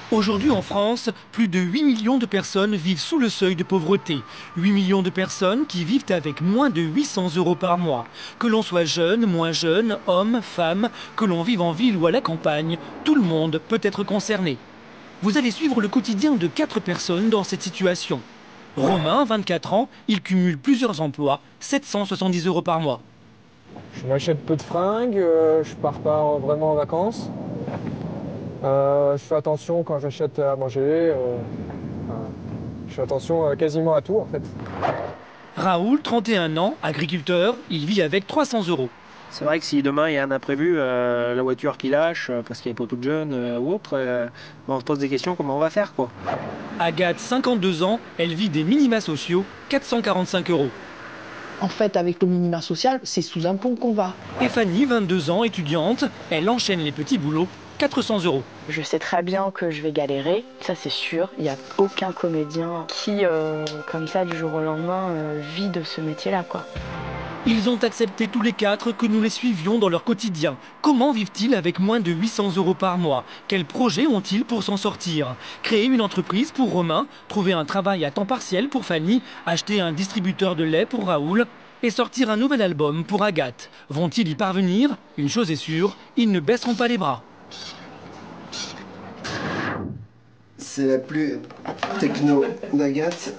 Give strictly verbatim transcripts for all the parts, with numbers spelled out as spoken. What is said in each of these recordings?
Aujourd'hui en France, plus de huit millions de personnes vivent sous le seuil de pauvreté. huit millions de personnes qui vivent avec moins de huit cents euros par mois. Que l'on soit jeune, moins jeune, homme, femme, que l'on vive en ville ou à la campagne, tout le monde peut être concerné. Vous allez suivre le quotidien de quatre personnes dans cette situation. Romain, vingt-quatre ans, il cumule plusieurs emplois, sept cent soixante-dix euros par mois. Je m'achète peu de fringues, euh, je pars pas vraiment en vacances. Euh, je fais attention quand j'achète à manger. Euh, euh, je fais attention euh, quasiment à tout en fait. Raoul, trente et un ans, agriculteur, il vit avec trois cents euros. C'est vrai que si demain il y a un imprévu, euh, la voiture qui lâche, euh, parce qu'il n'y a pas tout de jeunes euh, ou autre, euh, ben on se pose des questions comment on va faire quoi. Agathe, cinquante-deux ans, elle vit des minima sociaux, quatre cent quarante-cinq euros. En fait, avec le minima social, c'est sous un pont qu'on va. Et Fanny, vingt-deux ans, étudiante, elle enchaîne les petits boulots, quatre cents euros. Je sais très bien que je vais galérer, ça c'est sûr. Il n'y a aucun comédien qui, euh, comme ça, du jour au lendemain, euh, vit de ce métier-là, quoi. Ils ont accepté tous les quatre que nous les suivions dans leur quotidien. Comment vivent-ils avec moins de huit cents euros par mois? Quels projets ont-ils pour s'en sortir? Créer une entreprise pour Romain, trouver un travail à temps partiel pour Fanny, acheter un distributeur de lait pour Raoul et sortir un nouvel album pour Agathe. Vont-ils y parvenir? Une chose est sûre, ils ne baisseront pas les bras. C'est la plus techno d'Agathe.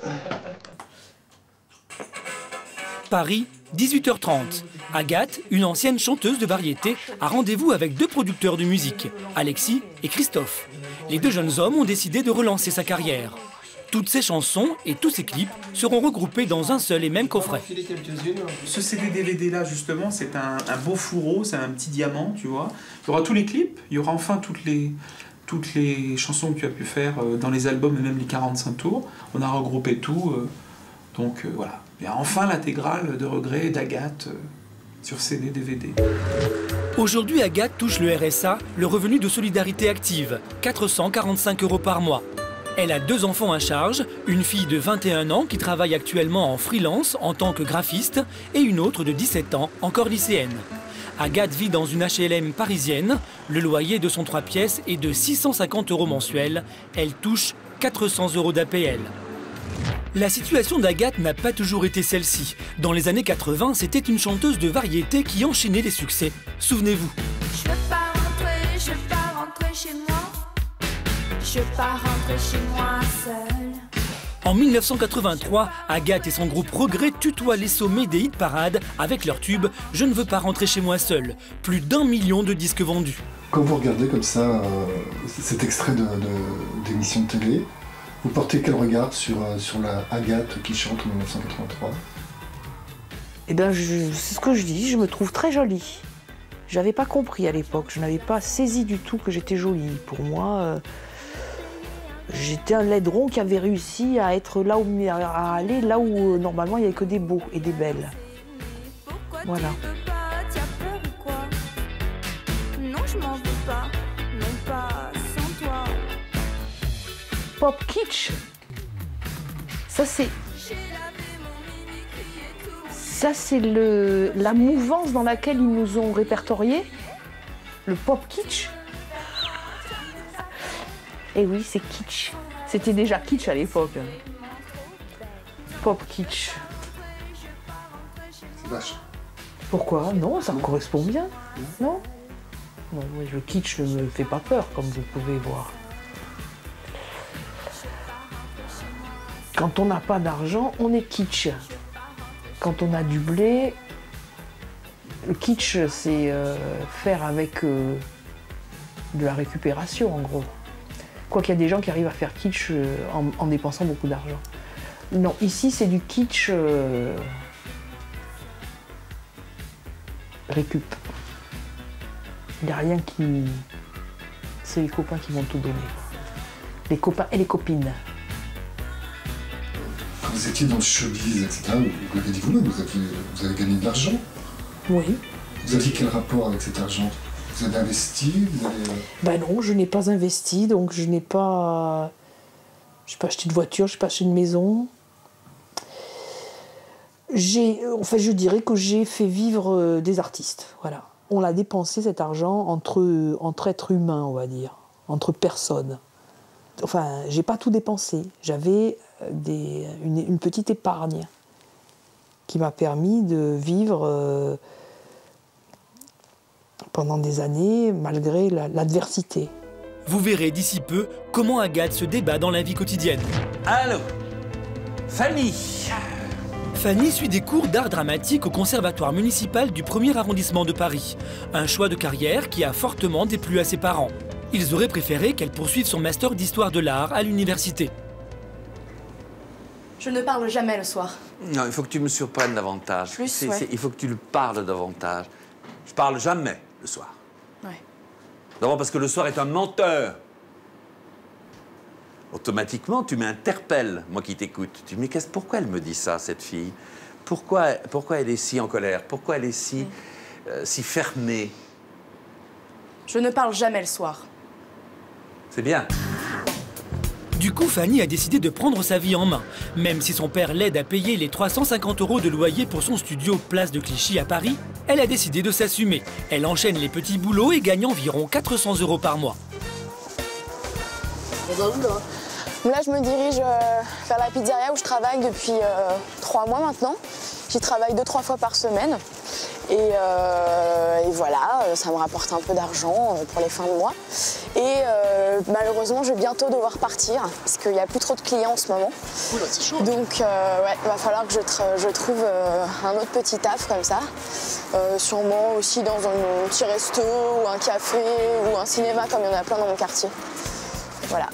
Paris, dix-huit heures trente. Agathe, une ancienne chanteuse de variété, a rendez-vous avec deux producteurs de musique, Alexis et Christophe. Les deux jeunes hommes ont décidé de relancer sa carrière. Toutes ses chansons et tous ses clips seront regroupés dans un seul et même coffret. Ce C D D V D là justement, c'est un, un beau fourreau, c'est un petit diamant, tu vois. Il y aura tous les clips, il y aura enfin toutes les, toutes les chansons que tu as pu faire dans les albums et même les quarante-cinq tours. On a regroupé tout, donc euh, voilà. Il y a enfin l'intégrale de Regrets d'Agathe euh, sur C D D V D. Aujourd'hui, Agathe touche le R S A, le revenu de solidarité active, quatre cent quarante-cinq euros par mois. Elle a deux enfants à charge, une fille de vingt et un ans qui travaille actuellement en freelance en tant que graphiste et une autre de dix-sept ans, encore lycéenne. Agathe vit dans une H L M parisienne. Le loyer de son trois pièces est de six cent cinquante euros mensuels. Elle touche quatre cents euros d'A P L. La situation d'Agathe n'a pas toujours été celle-ci. Dans les années quatre-vingt, c'était une chanteuse de variété qui enchaînait les succès. Souvenez-vous. Je veux pas rentrer, je veux pas rentrer chez moi. Je veux pas rentrer chez moi seule. En mille neuf cent quatre-vingt-trois, Agathe et son groupe Regret tutoient les sommets des hit parades avec leur tube « Je ne veux pas rentrer chez moi seule ». Plus d'un million de disques vendus. Quand vous regardez comme ça euh, cet extrait de, de, d'émission de télé, vous portez quel regard sur, sur la Agathe qui chante en mille neuf cent quatre-vingt-trois? Eh bien, c'est ce que je dis, je me trouve très jolie. J'avais pas compris à l'époque, je n'avais pas saisi du tout que j'étais jolie. Pour moi, euh, j'étais un laidron qui avait réussi à être là où, à aller là où euh, normalement il n'y avait que des beaux et des belles. Voilà. Non, je m'en veux pas, non pas sans toi. Pop kitsch, ça c'est ça c'est le la mouvance dans laquelle ils nous ont répertorié le pop kitsch. Et oui, c'est kitsch. C'était déjà kitsch à l'époque. Pop kitsch. C'est vache. Pourquoi? Non, ça me correspond bien. Non? Non, le kitsch ne me fait pas peur, comme vous pouvez voir. Quand on n'a pas d'argent, on est kitsch. Quand on a du blé, le kitsch, c'est euh, faire avec euh, de la récupération, en gros. Quoi qu'il y a des gens qui arrivent à faire kitsch euh, en, en dépensant beaucoup d'argent. Non, ici, c'est du kitsch euh, récup. Il n'y a rien qui... C'est les copains qui vont tout donner. Les copains et les copines. Quand vous étiez dans le showbiz, et cetera, vous l'avez dit vous-même, vous avez, vous avez gagné de l'argent. Oui. Vous aviez quel rapport avec cet argent? Vous avez investi, vous avez... Ben non, je n'ai pas investi, donc je n'ai pas... Je n'ai pas acheté de voiture, je n'ai pas acheté de maison. J'ai... Enfin, je dirais que j'ai fait vivre des artistes, voilà. On l'a dépensé, cet argent, entre, entre êtres humains, on va dire, entre personnes. enfin, j'ai pas tout dépensé. J'avais des, une, une petite épargne qui m'a permis de vivre euh, pendant des années malgré la, l'adversité. Vous verrez d'ici peu comment Agathe se débat dans la vie quotidienne. Allô, Fanny. Fanny suit des cours d'art dramatique au Conservatoire municipal du premier arrondissement de Paris. Un choix de carrière qui a fortement déplu à ses parents. Ils auraient préféré qu'elle poursuive son master d'histoire de l'art à l'université. Je ne parle jamais le soir. Non, il faut que tu me surprennes davantage. Plus, c'est, ouais. c'est, il faut que tu le parles davantage. Je parle jamais le soir. Ouais. D'abord parce que le soir est un menteur. Automatiquement, tu m'interpelles, moi qui t'écoute. Tu me dis, mais pourquoi elle me dit ça, cette fille? Pourquoi, pourquoi elle est si en colère? Pourquoi elle est si, mm. euh, si fermée? Je ne parle jamais le soir. C'est bien. Du coup, Fanny a décidé de prendre sa vie en main. Même si son père l'aide à payer les trois cent cinquante euros de loyer pour son studio Place de Clichy à Paris, elle a décidé de s'assumer. Elle enchaîne les petits boulots et gagne environ quatre cents euros par mois. Là, je me dirige euh, vers la pizzeria où je travaille depuis euh, trois mois maintenant. J'y travaille deux, trois fois par semaine. Et, euh, et voilà, ça me rapporte un peu d'argent pour les fins de mois. Et euh, malheureusement, je vais bientôt devoir partir parce qu'il n'y a plus trop de clients en ce moment. Oula, c'est chaud. Donc, euh, ouais, il va falloir que je, je trouve euh, un autre petit taf comme ça. Euh, sûrement aussi dans un petit resto ou un café ou un cinéma comme il y en a plein dans mon quartier. Voilà.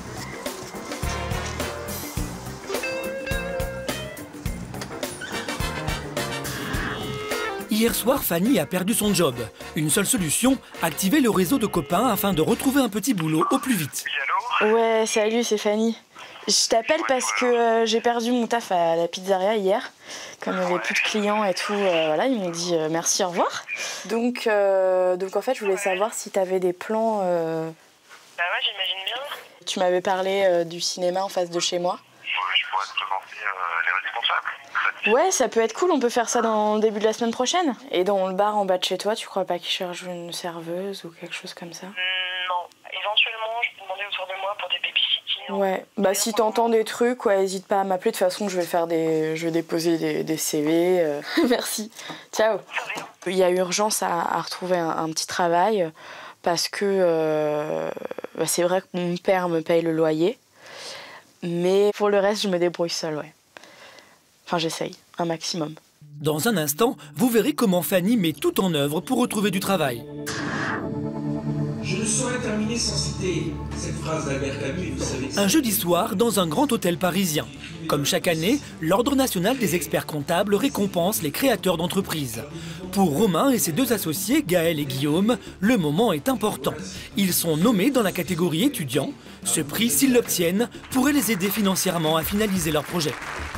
Hier soir, Fanny a perdu son job. Une seule solution, activer le réseau de copains afin de retrouver un petit boulot au plus vite. Ouais, salut, c'est Fanny. Je t'appelle parce que euh, j'ai perdu mon taf à la pizzeria hier. Comme il n'y avait plus de clients et tout, euh, voilà, ils m'ont dit euh, merci, au revoir. Donc, euh, donc en fait, je voulais savoir si tu avais des plans... Euh... Bah ouais, j'imagine bien. Tu m'avais parlé euh, du cinéma en face de chez moi. Je pourrais te présenter euh, les responsables. Ouais, ça peut être cool, on peut faire ça dans le début de la semaine prochaine. Et dans le bar en bas de chez toi, tu crois pas qu'ils cherchent une serveuse ou quelque chose comme ça? Non, éventuellement, je peux demander autour de moi pour des babysitting. Ouais, bah si t'entends des trucs, ouais, hésite pas à m'appeler. De toute façon, je vais faire des, je vais déposer des, des C V. Euh... Merci. Ciao. Il y a urgence à, à retrouver un, un petit travail parce que euh, bah c'est vrai que mon père me paye le loyer, mais pour le reste, je me débrouille seule, ouais. Enfin, j'essaye, un maximum. Dans un instant, vous verrez comment Fanny met tout en œuvre pour retrouver du travail. Je ne saurais terminer sans citer cette phrase d'Albert Camus, vous savez. Un jeudi soir, dans un grand hôtel parisien. Comme chaque année, l'Ordre national des experts comptables récompense les créateurs d'entreprises. Pour Romain et ses deux associés, Gaël et Guillaume, le moment est important. Ils sont nommés dans la catégorie étudiants. Ce prix, s'ils l'obtiennent, pourrait les aider financièrement à finaliser leur projet.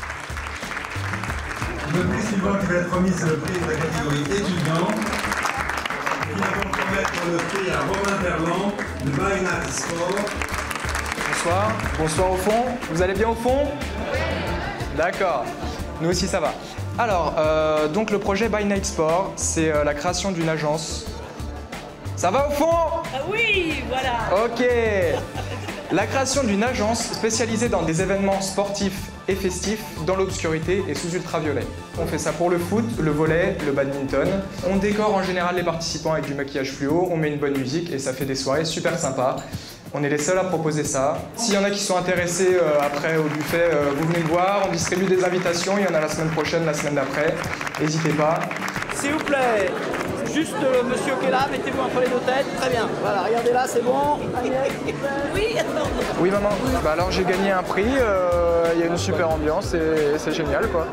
Le prix suivant qui va être remis, c'est le prix de la catégorie étudiant. Qui va donc remettre le prix à Romain Berland de Buy Night Sport. Bonsoir. Bonsoir au fond. Vous allez bien au fond? D'accord. Nous aussi ça va. Alors, euh, donc le projet Buy Night Sport, c'est euh, la création d'une agence. Ça va au fond? Ah oui, voilà. Ok. La création d'une agence spécialisée dans des événements sportifs et festifs dans l'obscurité et sous ultraviolet. On fait ça pour le foot, le volley, le badminton. On décore en général les participants avec du maquillage fluo, on met une bonne musique et ça fait des soirées super sympas. On est les seuls à proposer ça. S'il y en a qui sont intéressés euh, après au buffet, euh, vous venez me voir, on distribue des invitations, il y en a la semaine prochaine, la semaine d'après. N'hésitez pas. S'il vous plaît, juste le monsieur qui est là, mettez-vous entre les deux têtes. Très bien. Voilà, regardez là, c'est bon. Oui. Oui, maman. Bah alors j'ai gagné un prix, il euh, y a une super ambiance et c'est génial, quoi.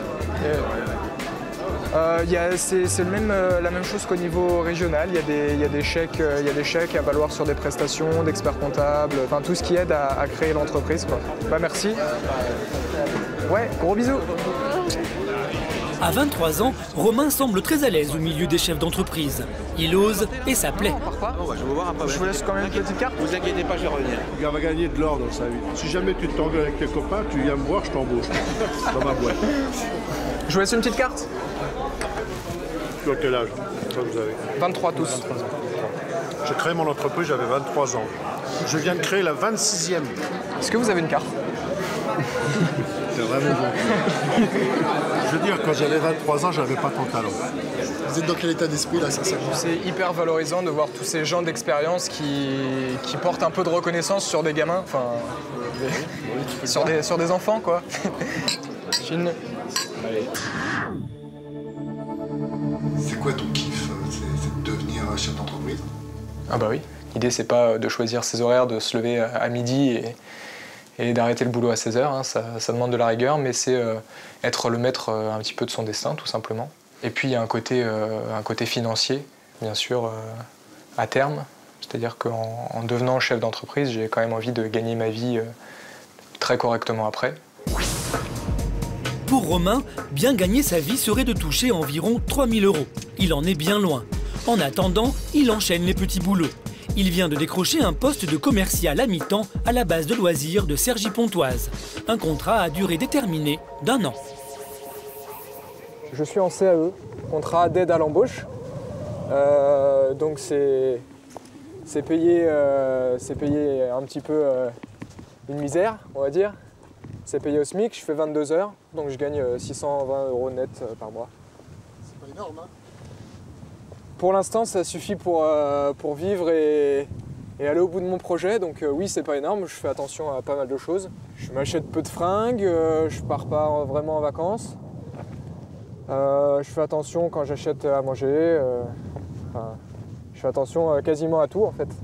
Euh, c'est même, euh, la même chose qu'au niveau régional. Il y, y a des chèques euh, y a des chèques à valoir sur des prestations, d'experts comptables, enfin tout ce qui aide à, à créer l'entreprise, quoi. Bah merci. Ouais, gros bisous. À vingt-trois ans, Romain semble très à l'aise au milieu des chefs d'entreprise. Il ose et ça plaît. Je vous laisse quand même une petite carte. Vous inquiétez pas, je vais revenir. Il va gagner de l'or dans sa vie. Si jamais tu t'engueules avec tes copains, tu viens me voir, je t'embauche. Dans ma boîte. Je vous laisse une petite carte. Tu as quel âge? Ça, vous avez vingt-trois tous. J'ai créé mon entreprise, j'avais vingt-trois ans. Je viens de créer la vingt-sixième. Est-ce que vous avez une carte? C'est vraiment bon. Je veux dire, quand j'avais vingt-trois ans, j'avais pas ton talent. Vous êtes dans quel état d'esprit là, sincèrement? C'est hyper valorisant de voir tous ces gens d'expérience qui, qui portent un peu de reconnaissance sur des gamins, enfin, des, oui, sur, des, sur des enfants, quoi. Chine. Allez. C'est quoi ton kiff? C'est de devenir chef d'entreprise? Ah bah oui. L'idée, c'est pas de choisir ses horaires, de se lever à midi et, et d'arrêter le boulot à seize heures. Hein. Ça, ça demande de la rigueur, mais c'est euh, être le maître euh, un petit peu de son destin, tout simplement. Et puis, il y a un côté, euh, un côté financier, bien sûr, euh, à terme. C'est-à-dire qu'en en devenant chef d'entreprise, j'ai quand même envie de gagner ma vie euh, très correctement après. Pour Romain, bien gagner sa vie serait de toucher environ trois mille euros. Il en est bien loin. En attendant, il enchaîne les petits boulots. Il vient de décrocher un poste de commercial à mi-temps à la base de loisirs de Cergy-Pontoise. Un contrat à durée déterminée d'un an. Je suis en C A E, contrat d'aide à l'embauche. Euh, donc c'est payé, euh, payé un petit peu euh, une misère, on va dire. C'est payé au SMIC, je fais vingt-deux heures, donc je gagne six cent vingt euros net euh, par mois. C'est pas énorme, hein? Pour l'instant, ça suffit pour, euh, pour vivre et, et aller au bout de mon projet. Donc euh, oui, c'est pas énorme, je fais attention à pas mal de choses. Je m'achète peu de fringues, euh, je pars pas vraiment en vacances. Euh, je fais attention quand j'achète à manger. Euh, enfin, je fais attention euh, quasiment à tout en fait.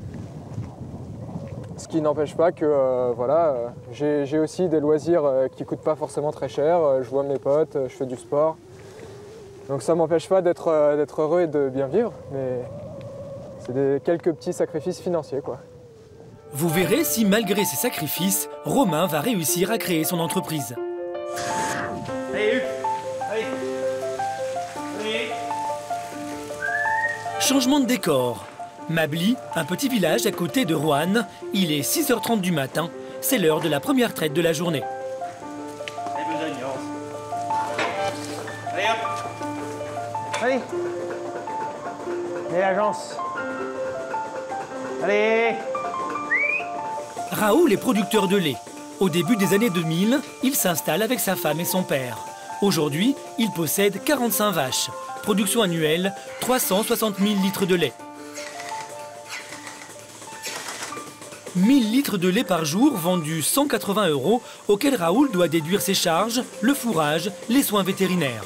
Ce qui n'empêche pas que euh, voilà, euh, j'ai aussi des loisirs euh, qui coûtent pas forcément très cher. Euh, je vois mes potes, euh, je fais du sport. Donc ça m'empêche pas d'être euh, d'être heureux et de bien vivre, mais c'est des quelques petits sacrifices financiers, quoi. Vous verrez si malgré ces sacrifices, Romain va réussir à créer son entreprise. Allez, Hugues, allez. Allez. Changement de décor. Mably, un petit village à côté de Roanne. Il est six heures trente du matin. C'est l'heure de la première traite de la journée. Allez, besogne, allez hop. Allez. Allez, l'agence. Allez. Raoul est producteur de lait. Au début des années deux mille, il s'installe avec sa femme et son père. Aujourd'hui, il possède quarante-cinq vaches. Production annuelle, trois cent soixante mille litres de lait. mille litres de lait par jour vendus cent quatre-vingts euros, auxquels Raoul doit déduire ses charges, le fourrage, les soins vétérinaires.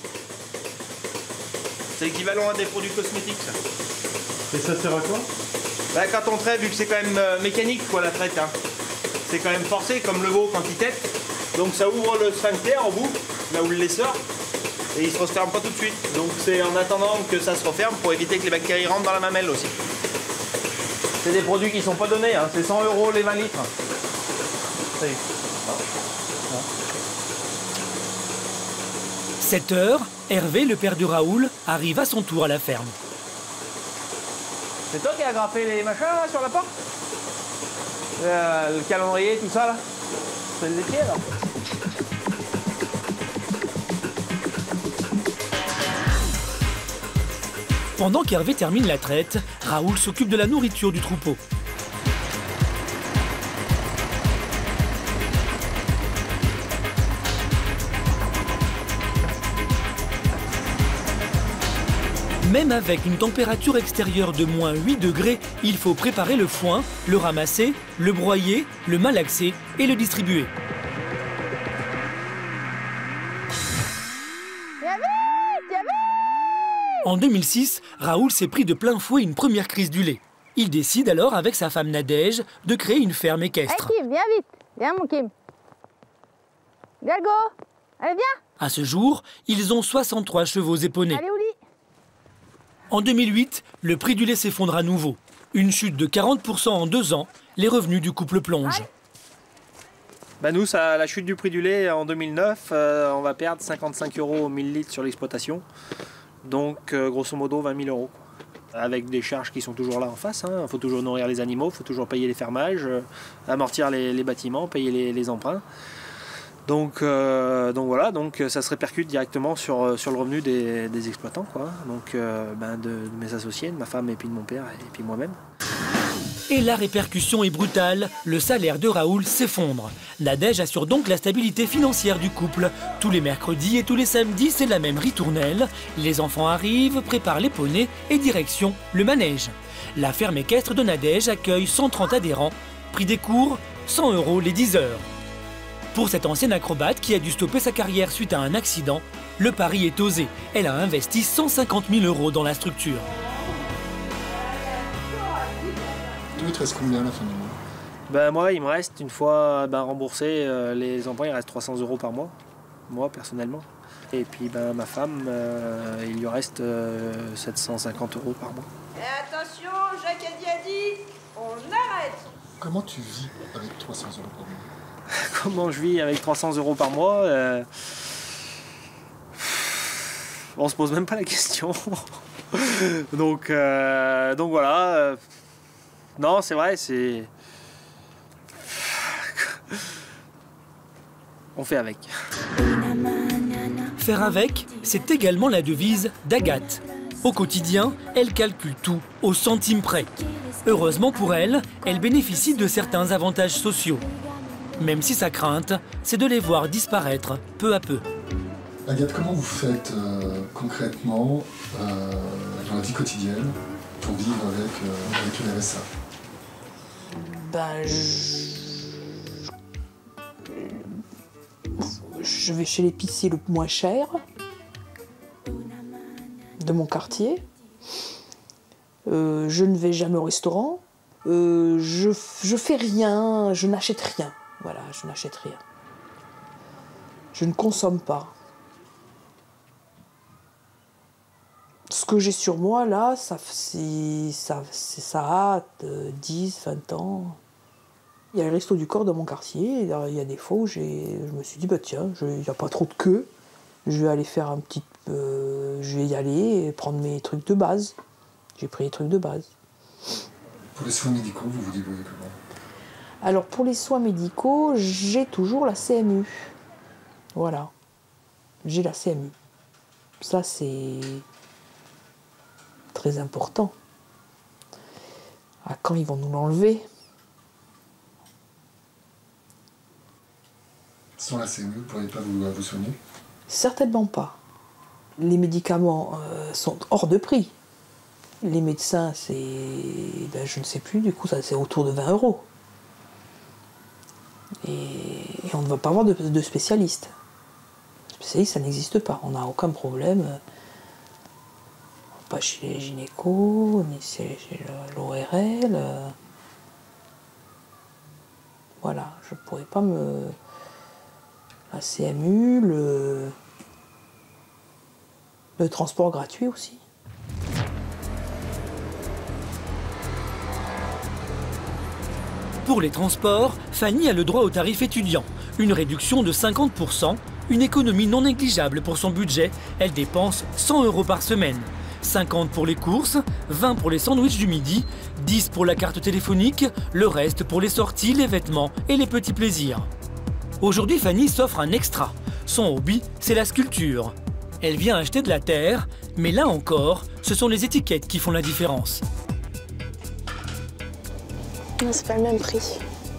C'est l'équivalent à des produits cosmétiques, ça. Et ça sert à quoi? Bah, quand on traite, vu que c'est quand même euh, mécanique, quoi, la traite, hein. C'est quand même forcé, comme le veau quand il tète. Donc ça ouvre le sphincter au bout, là où le lait sort, et il se referme pas tout de suite. Donc c'est en attendant que ça se referme pour éviter que les bactéries rentrent dans la mamelle aussi. C'est des produits qui sont pas donnés, hein. C'est cent euros les vingt litres. sept heures, Hervé, le père de Raoul, arrive à son tour à la ferme. C'est toi qui as grappé les machins là sur la porte? euh, Le calendrier, tout ça là? C'est le laitier là? Pendant qu'Hervé termine la traite, Raoul s'occupe de la nourriture du troupeau. Même avec une température extérieure de moins huit degrés, il faut préparer le foin, le ramasser, le broyer, le malaxer et le distribuer. En deux mille six, Raoul s'est pris de plein fouet une première crise du lait. Il décide alors, avec sa femme Nadège, de créer une ferme équestre. Hey Kim, viens vite. Viens mon Kim. Viens le go. Allez, viens. À ce jour, ils ont soixante-trois chevaux épaunés. Allez au lit. En deux mille huit, le prix du lait s'effondre à nouveau. Une chute de quarante pour cent en deux ans, les revenus du couple plongent. Bah nous, ça, la chute du prix du lait en deux mille neuf, euh, on va perdre cinquante-cinq euros au mille litres sur l'exploitation. Donc, euh, grosso modo, vingt mille euros. Avec des charges qui sont toujours là en face. Il hein. faut toujours nourrir les animaux, il faut toujours payer les fermages, euh, amortir les, les bâtiments, payer les, les emprunts. Donc, euh, donc voilà, donc ça se répercute directement sur, sur le revenu des, des exploitants, quoi. Donc euh, ben de, de mes associés, de ma femme et puis de mon père et puis moi-même. Et la répercussion est brutale, le salaire de Raoul s'effondre. Nadège assure donc la stabilité financière du couple. Tous les mercredis et tous les samedis, c'est la même ritournelle. Les enfants arrivent, préparent les poneys et direction le manège. La ferme équestre de Nadège accueille cent trente adhérents. Prix des cours, cent euros les dix heures. Pour cette ancienne acrobate qui a dû stopper sa carrière suite à un accident, le pari est osé. Elle a investi cent cinquante mille euros dans la structure. Il te reste combien à la fin du mois? Ben moi, il me reste, une fois ben, remboursé euh, les emprunts, il reste trois cents euros par mois, moi personnellement. Et puis ben, ma femme, euh, il lui reste euh, sept cent cinquante euros par mois. Et attention, Jacques a dit a dit, on arrête. Comment tu vis avec trois cents euros par mois? Comment je vis avec trois cents euros par mois euh... On se pose même pas la question. donc, euh, donc voilà. Euh... Non, c'est vrai, c'est... On fait avec. Faire avec, c'est également la devise d'Agathe. Au quotidien, elle calcule tout, au centime près. Heureusement pour elle, elle bénéficie de certains avantages sociaux. Même si sa crainte, c'est de les voir disparaître peu à peu. Agathe, comment vous faites euh, concrètement euh, dans la vie quotidienne pour vivre avec, euh, avec le R S A? Ben, je... je vais chez l'épicier le moins cher de mon quartier. Euh, je ne vais jamais au restaurant. Euh, je, je fais rien, je n'achète rien. Voilà, je n'achète rien. Je ne consomme pas. Ce que j'ai sur moi, là, ça, ça, ça a dix, vingt ans. Il y a le resto du corps dans mon quartier. Il y a des fois où je me suis dit, bah tiens, il n'y a pas trop de queue. Je vais aller faire un petit... Euh, je vais y aller et prendre mes trucs de base. J'ai pris les trucs de base. Pour les soins médicaux, vous vous débrouillez comment? Alors, pour les soins médicaux, j'ai toujours la C M U. Voilà. J'ai la C M U. Ça, c'est très important. À quand ils vont nous l'enlever? Sans la C M U, vous ne pourriez pas vous, vous soigner? Certainement pas. Les médicaments euh, sont hors de prix. Les médecins, c'est... Ben, je ne sais plus, du coup, ça c'est autour de vingt euros. Et, et on ne va pas avoir de, de spécialistes. Spécialistes, ça n'existe pas. On n'a aucun problème. Pas chez les gynécos, ni chez, chez l'O R L. Voilà, je ne pourrais pas me... La C M U, le... le transport gratuit aussi. Pour les transports, Fanny a le droit au tarif étudiant. Une réduction de cinquante pour cent, une économie non négligeable pour son budget. Elle dépense cent euros par semaine. cinquante pour les courses, vingt pour les sandwichs du midi, dix pour la carte téléphonique, le reste pour les sorties, les vêtements et les petits plaisirs. Aujourd'hui, Fanny s'offre un extra. Son hobby, c'est la sculpture. Elle vient acheter de la terre, mais là encore, ce sont les étiquettes qui font la différence. Non, c'est pas le même prix.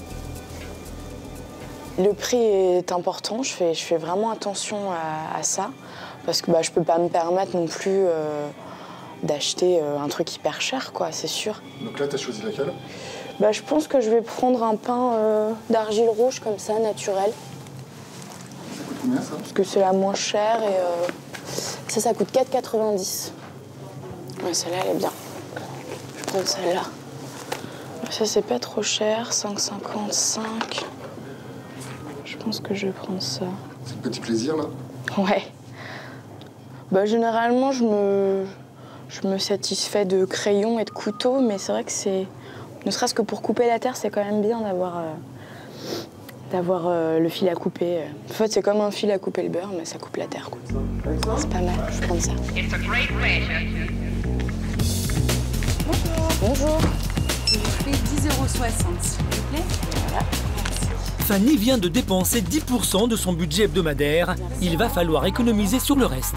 Le prix est important, je fais, je fais vraiment attention à, à ça, parce que bah, je peux pas me permettre non plus euh, d'acheter euh, un truc hyper cher, quoi, c'est sûr. Donc là, tu as choisi laquelle? Bah, je pense que je vais prendre un pain euh, d'argile rouge comme ça, naturel. Ça coûte combien, ça? Parce que c'est la moins chère et euh, ça, ça coûte quatre quatre-vingt-dix. Ouais, celle-là, elle est bien. Je vais prendre celle-là. Ça, c'est pas trop cher, cinq cinquante-cinq. Je pense que je vais prendre ça. C'est le petit plaisir, là? Ouais. Bah, généralement, je me, je me satisfais de crayons et de couteaux, mais c'est vrai que c'est... Ne serait-ce que pour couper la terre, c'est quand même bien d'avoir euh, d'avoir euh, le fil à couper. En fait, c'est comme un fil à couper le beurre, mais ça coupe la terre, quoi. C'est pas mal, je vais prendre ça. Bonjour. Je vous fais dix euros soixante, s'il vous plaît. Voilà. Fanny vient de dépenser dix pour cent de son budget hebdomadaire. Il va falloir économiser sur le reste.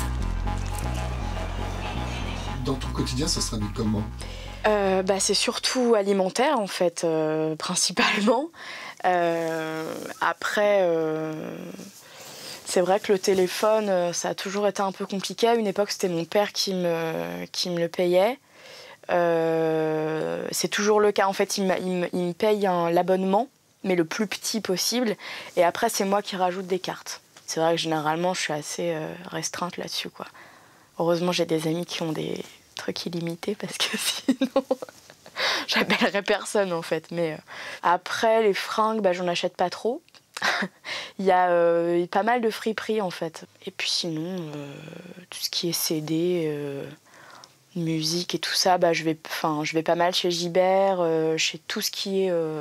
Dans ton quotidien, ça se traduit comment? euh, bah, C'est surtout alimentaire, en fait, euh, principalement. Euh, après, euh, c'est vrai que le téléphone, ça a toujours été un peu compliqué. À une époque, c'était mon père qui me, qui me le payait. Euh, c'est toujours le cas. En fait, il, il, il me paye l'abonnement, mais le plus petit possible. Et après, c'est moi qui rajoute des cartes. C'est vrai que généralement, je suis assez euh, restreinte là-dessus, quoi. Heureusement, j'ai des amis qui ont des trucs illimités parce que sinon, j'appellerais personne, en fait. Mais euh, après, les fringues, bah, j'en achète pas trop. Il y a euh, pas mal de friperies, en fait. Et puis sinon, euh, tout ce qui est C D... Euh, musique et tout ça, bah, je, vais, je vais pas mal chez Gibert, euh, chez tout ce qui est euh,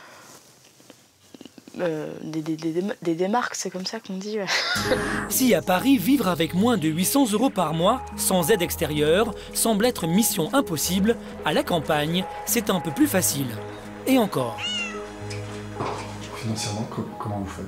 euh, des, des, des, des démarques, c'est comme ça qu'on dit. Ouais. Si à Paris, vivre avec moins de huit cents euros par mois, sans aide extérieure, semble être mission impossible, à la campagne, c'est un peu plus facile. Et encore. Financièrement, comment vous faites?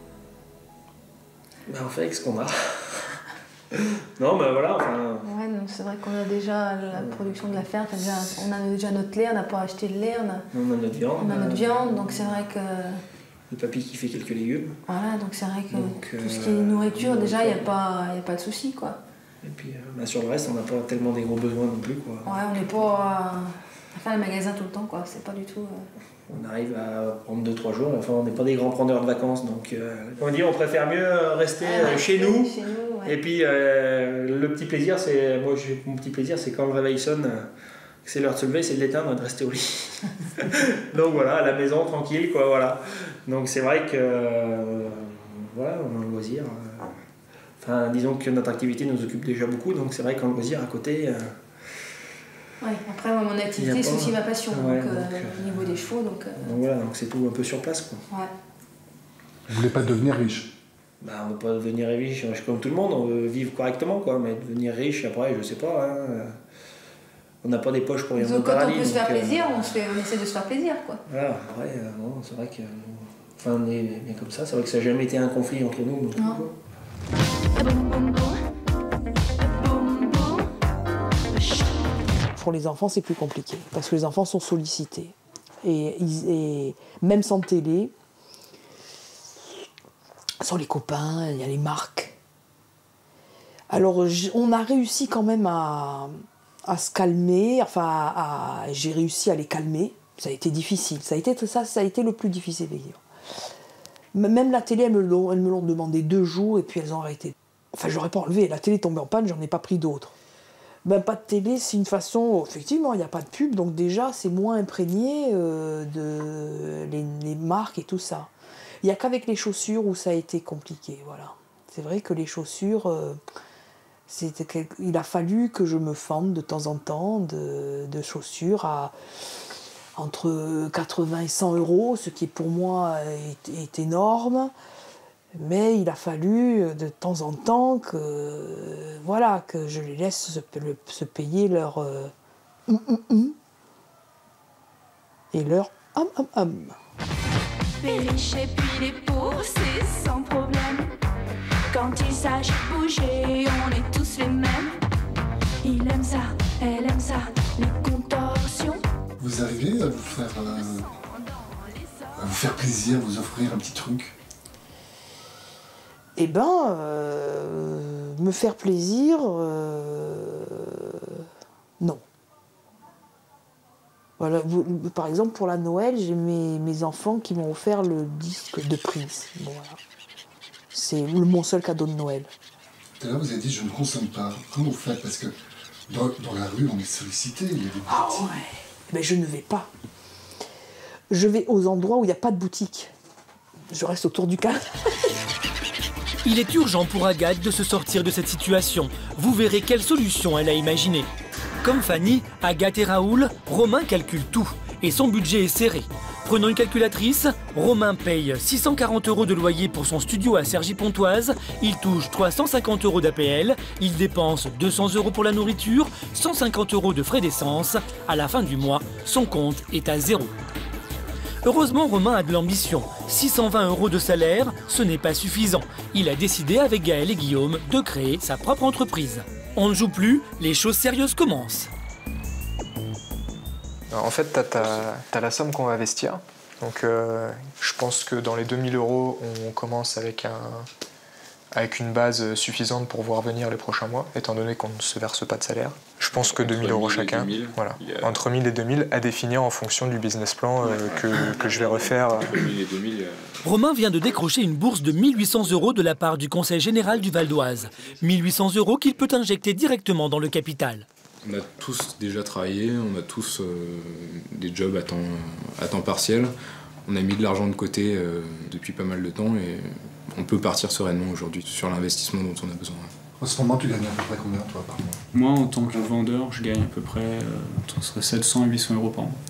Ben, on fait avec ce qu'on a. Non, ben voilà, enfin... Ouais, c'est vrai qu'on a déjà la production de la ferme, déjà, on a déjà notre lait, on n'a pas acheté de lait, on a, on a notre viande. On a notre viande, donc c'est vrai que... Le papy qui fait quelques légumes. Voilà, donc c'est vrai que donc, tout euh, ce qui est nourriture, déjà, il n'y a, a pas de souci, quoi. Et puis, euh, ben sur le reste, on n'a pas tellement des gros besoins non plus, quoi. Ouais, on n'est pas à faire le magasin tout le temps, quoi, c'est pas du tout... Euh... On arrive à prendre deux trois jours, enfin on n'est pas des grands preneurs de vacances, donc euh, on dit on préfère mieux rester ah, euh, chez, nous. chez nous. Ouais. Et puis euh, le petit plaisir, c'est moi j'ai mon petit plaisir, c'est quand le réveil sonne, euh, c'est l'heure de se lever, c'est de l'éteindre et de rester au lit. Donc voilà, à la maison tranquille, quoi, voilà. Donc c'est vrai que euh, voilà, on a un loisir. Euh, enfin disons que notre activité nous occupe déjà beaucoup, donc c'est vrai qu'un loisir à côté. Euh, Ouais, après, moi, mon activité, c'est aussi ma passion, ouais, donc, donc, euh, au niveau des chevaux. Donc, euh... donc voilà, donc c'est tout un peu sur place, quoi. Ouais. Vous voulez pas devenir riche? Bah, on ne veut pas devenir riche comme tout le monde, on veut vivre correctement, quoi. Mais devenir riche, après, je sais pas. Hein, on n'a pas des poches pour y aller au paradis. Quand on peut se faire euh, plaisir, on, se fait, on essaie de se faire plaisir, quoi. Voilà, après, euh, non, c'est vrai que. Enfin, on est bien comme ça, c'est vrai que ça n'a jamais été un conflit entre nous. Donc, non. Quoi. Pour les enfants, c'est plus compliqué, parce que les enfants sont sollicités. Et, et même sans télé, sans les copains, il y a les marques. Alors, on a réussi quand même à, à se calmer, enfin, à, à, j'ai réussi à les calmer. Ça a été difficile, ça a été, ça, ça a été le plus difficile à vivre. Même la télé, elles me l'ont, elles me l'ont demandé deux jours, et puis elles ont arrêté. Enfin, j'aurais pas enlevé, la télé est tombée en panne, j'en ai pas pris d'autres. Ben, pas de télé, c'est une façon... Effectivement, il n'y a pas de pub, donc déjà, c'est moins imprégné euh, de les, les marques et tout ça. Il n'y a qu'avec les chaussures où ça a été compliqué, voilà. C'est vrai que les chaussures, euh, quelque... il a fallu que je me fende de temps en temps de, de chaussures à entre quatre-vingts et cent euros, ce qui pour moi est, est énorme. Mais il a fallu de temps en temps que, voilà, que je les laisse se, le, se payer leur euh, hum, hum, hum, et leur hum, hum, hum. Les riches et puis les pauvres, c'est sans problème. Quand il s'agit de bouger, on est tous les mêmes. Il aime ça, elle aime ça, les contorsions. Vous arrivez à vous faire, euh, à vous faire plaisir, vous offrir un petit truc? Eh ben, euh, me faire plaisir, euh, non. Voilà, vous, par exemple, pour la Noël, j'ai mes, mes enfants qui m'ont offert le disque de Prince. Bon, voilà. C'est mon seul cadeau de Noël. Tout à l'heure, vous avez dit je ne consomme pas. Comment vous faites? Parce que dans, dans la rue, on est sollicité. Il y a des ah ouais. Mais je ne vais pas. Je vais aux endroits où il n'y a pas de boutique. Je reste autour du cadre. Il est urgent pour Agathe de se sortir de cette situation. Vous verrez quelle solution elle a imaginée. Comme Fanny, Agathe et Raoul, Romain calcule tout. Et son budget est serré. Prenons une calculatrice. Romain paye six cent quarante euros de loyer pour son studio à Cergy-Pontoise. Il touche trois cent cinquante euros d'A P L. Il dépense deux cents euros pour la nourriture, cent cinquante euros de frais d'essence. À la fin du mois, son compte est à zéro. Heureusement, Romain a de l'ambition. six cent vingt euros de salaire, ce n'est pas suffisant. Il a décidé avec Gaël et Guillaume de créer sa propre entreprise. On ne joue plus, les choses sérieuses commencent. En fait, tu as la somme qu'on va investir. Donc, euh, je pense que dans les deux mille euros, on commence avec, un, avec une base suffisante pour voir venir les prochains mois, étant donné qu'on ne se verse pas de salaire. Je pense que deux mille euros chacun, voilà. a... entre mille et deux mille, à définir en fonction du business plan euh, que, que je vais refaire. Romain vient de décrocher une bourse de mille huit cents euros de la part du Conseil général du Val d'Oise. mille huit cents euros qu'il peut injecter directement dans le capital. On a tous déjà travaillé, on a tous euh, des jobs à temps, à temps partiel. On a mis de l'argent de côté euh, depuis pas mal de temps et on peut partir sereinement aujourd'hui sur l'investissement dont on a besoin. En ce moment, tu gagnes à peu près combien, toi, par mois? Moi, en tant que vendeur, je gagne à peu près euh, entre sept cents et huit cents euros par mois.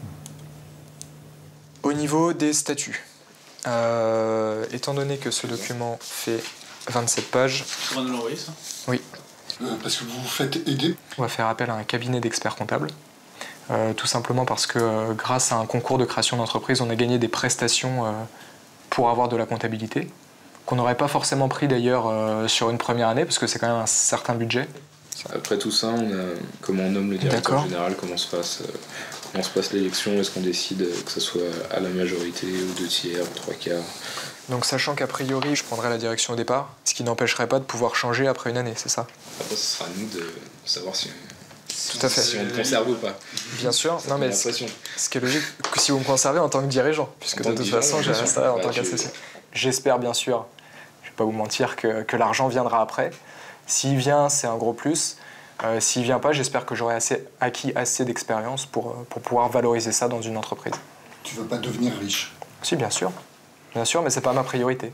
Au niveau des statuts, euh, étant donné que ce document fait vingt-sept pages... Tu pourras nous l'envoyer, ça? Oui. Euh, parce que vous vous faites aider? On va faire appel à un cabinet d'experts comptables. Euh, tout simplement parce que euh, grâce à un concours de création d'entreprise, on a gagné des prestations euh, pour avoir de la comptabilité, qu'on n'aurait pas forcément pris d'ailleurs euh, sur une première année, parce que c'est quand même un certain budget. Après tout ça, on a comment on nomme le directeur général, comment se passe, euh, comment se passe l'élection, est-ce qu'on décide euh, que ce soit à la majorité, aux deux tiers, aux trois quarts. Donc sachant qu'a priori, je prendrai la direction au départ, ce qui n'empêcherait pas de pouvoir changer après une année, c'est ça? Après, ce sera à nous de savoir si... Tout à fait. Si on me conserve ou pas. Bien sûr, non mais ce, ce qui est logique, que si vous me conservez en tant que dirigeant, puisque de toute façon, je resterai en tant qu'associé. J'espère bien sûr, je ne vais pas vous mentir, que, que l'argent viendra après. S'il vient, c'est un gros plus. Euh, S'il ne vient pas, j'espère que j'aurai assez, acquis assez d'expérience pour, pour pouvoir valoriser ça dans une entreprise. Tu ne veux pas devenir riche? Si, bien sûr. Bien sûr, mais ce n'est pas ma priorité.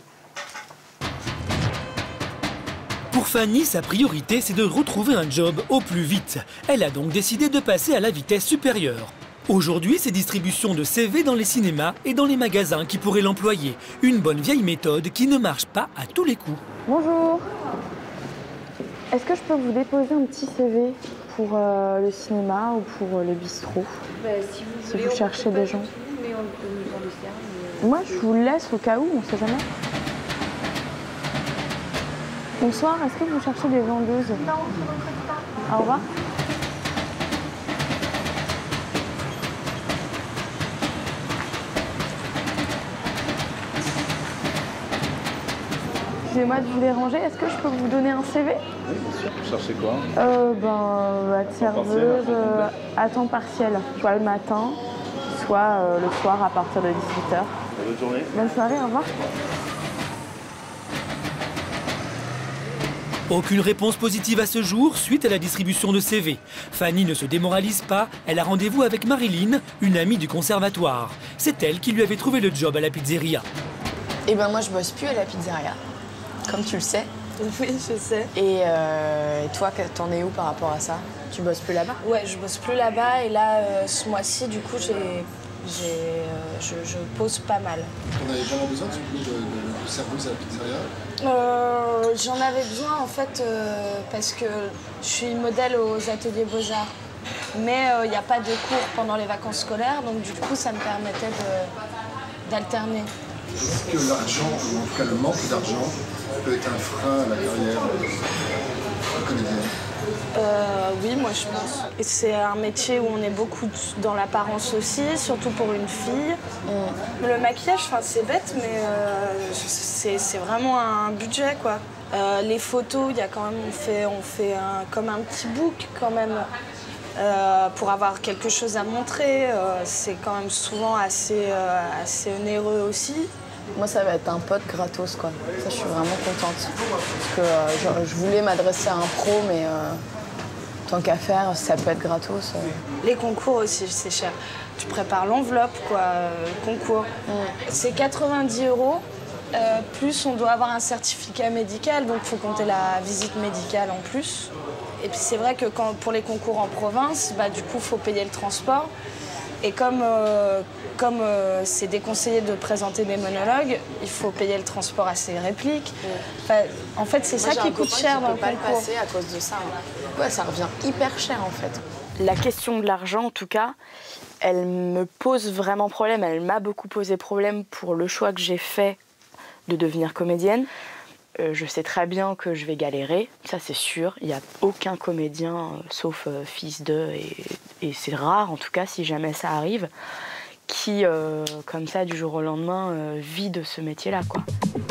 Pour Fanny, sa priorité, c'est de retrouver un job au plus vite. Elle a donc décidé de passer à la vitesse supérieure. Aujourd'hui, c'est distribution de C V dans les cinémas et dans les magasins qui pourraient l'employer. Une bonne vieille méthode qui ne marche pas à tous les coups. Bonjour. Est-ce que je peux vous déposer un petit C V pour euh, le cinéma ou pour euh, le bistrot? Bah, si vous, si voulez, vous cherchez des gens. Mais on peut nous en laisser un, mais... Moi, je vous le laisse au cas où, on sait jamais. Bonsoir, est-ce que vous cherchez des vendeuses? Non, je ne recrute pas. Au revoir. Excusez-moi de vous déranger, est-ce que je peux vous donner un C V? Oui, bien sûr. Vous cherchez quoi? euh, Ben, être serveuse euh, à temps partiel, soit le matin, soit euh, le soir à partir de dix-huit heures. Bonne journée. Bonne soirée, au revoir. Aucune réponse positive à ce jour suite à la distribution de C V. Fanny ne se démoralise pas, elle a rendez-vous avec Marilyn, une amie du conservatoire. C'est elle qui lui avait trouvé le job à la pizzeria. Eh ben moi je bosse plus à la pizzeria, comme tu le sais. Oui, je sais. Et, euh, et toi, t'en es où par rapport à ça? Tu bosses plus là-bas? Ouais, je bosse plus là-bas et là, euh, ce mois-ci, du coup, j'ai, j'ai, euh, je, je pose pas mal. On avait vraiment besoin de, de, de, de serveuse à la pizzeria? Euh, j'en avais besoin en fait euh, parce que je suis modèle aux ateliers Beaux-Arts. Mais il euh, n'y a pas de cours pendant les vacances scolaires, donc du coup ça me permettait d'alterner. Est-ce que l'argent, ou en tout cas le manque d'argent, peut être un frein à la carrière de comédienne? Euh, oui, moi je pense. Et c'est un métier où on est beaucoup dans l'apparence aussi, surtout pour une fille. Mm. Le maquillage, c'est bête, mais euh, c'est vraiment un budget, quoi. Euh, les photos, il y a quand même, on fait, on fait un, comme un petit book quand même. Euh, pour avoir quelque chose à montrer, euh, c'est quand même souvent assez, euh, assez onéreux aussi. Moi, ça va être un pote gratos, quoi. Ça, je suis vraiment contente. Parce que euh, genre, je voulais m'adresser à un pro, mais euh, tant qu'à faire, ça peut être gratos. Euh. Les concours aussi, c'est cher. Tu prépares l'enveloppe, quoi, euh, concours. Mm. C'est quatre-vingt-dix euros. Euh, plus, on doit avoir un certificat médical, donc il faut compter la visite médicale en plus. Et puis c'est vrai que quand, pour les concours en province, bah, du coup, il faut payer le transport. Et comme euh, comme euh, c'est déconseillé de présenter des monologues, il faut payer le transport à ses répliques. Enfin, en fait, c'est ça qui coûte cher dans le concours. Je ne peux pas le passer à cause de ça. Hein. Ouais, ça revient hyper cher, en fait. La question de l'argent, en tout cas, elle me pose vraiment problème, elle m'a beaucoup posé problème pour le choix que j'ai fait de devenir comédienne. Euh, je sais très bien que je vais galérer, ça c'est sûr. Il n'y a aucun comédien, euh, sauf euh, fils d'eux, et, et c'est rare en tout cas si jamais ça arrive, qui, euh, comme ça, du jour au lendemain, euh, vit de ce métier-là, quoi.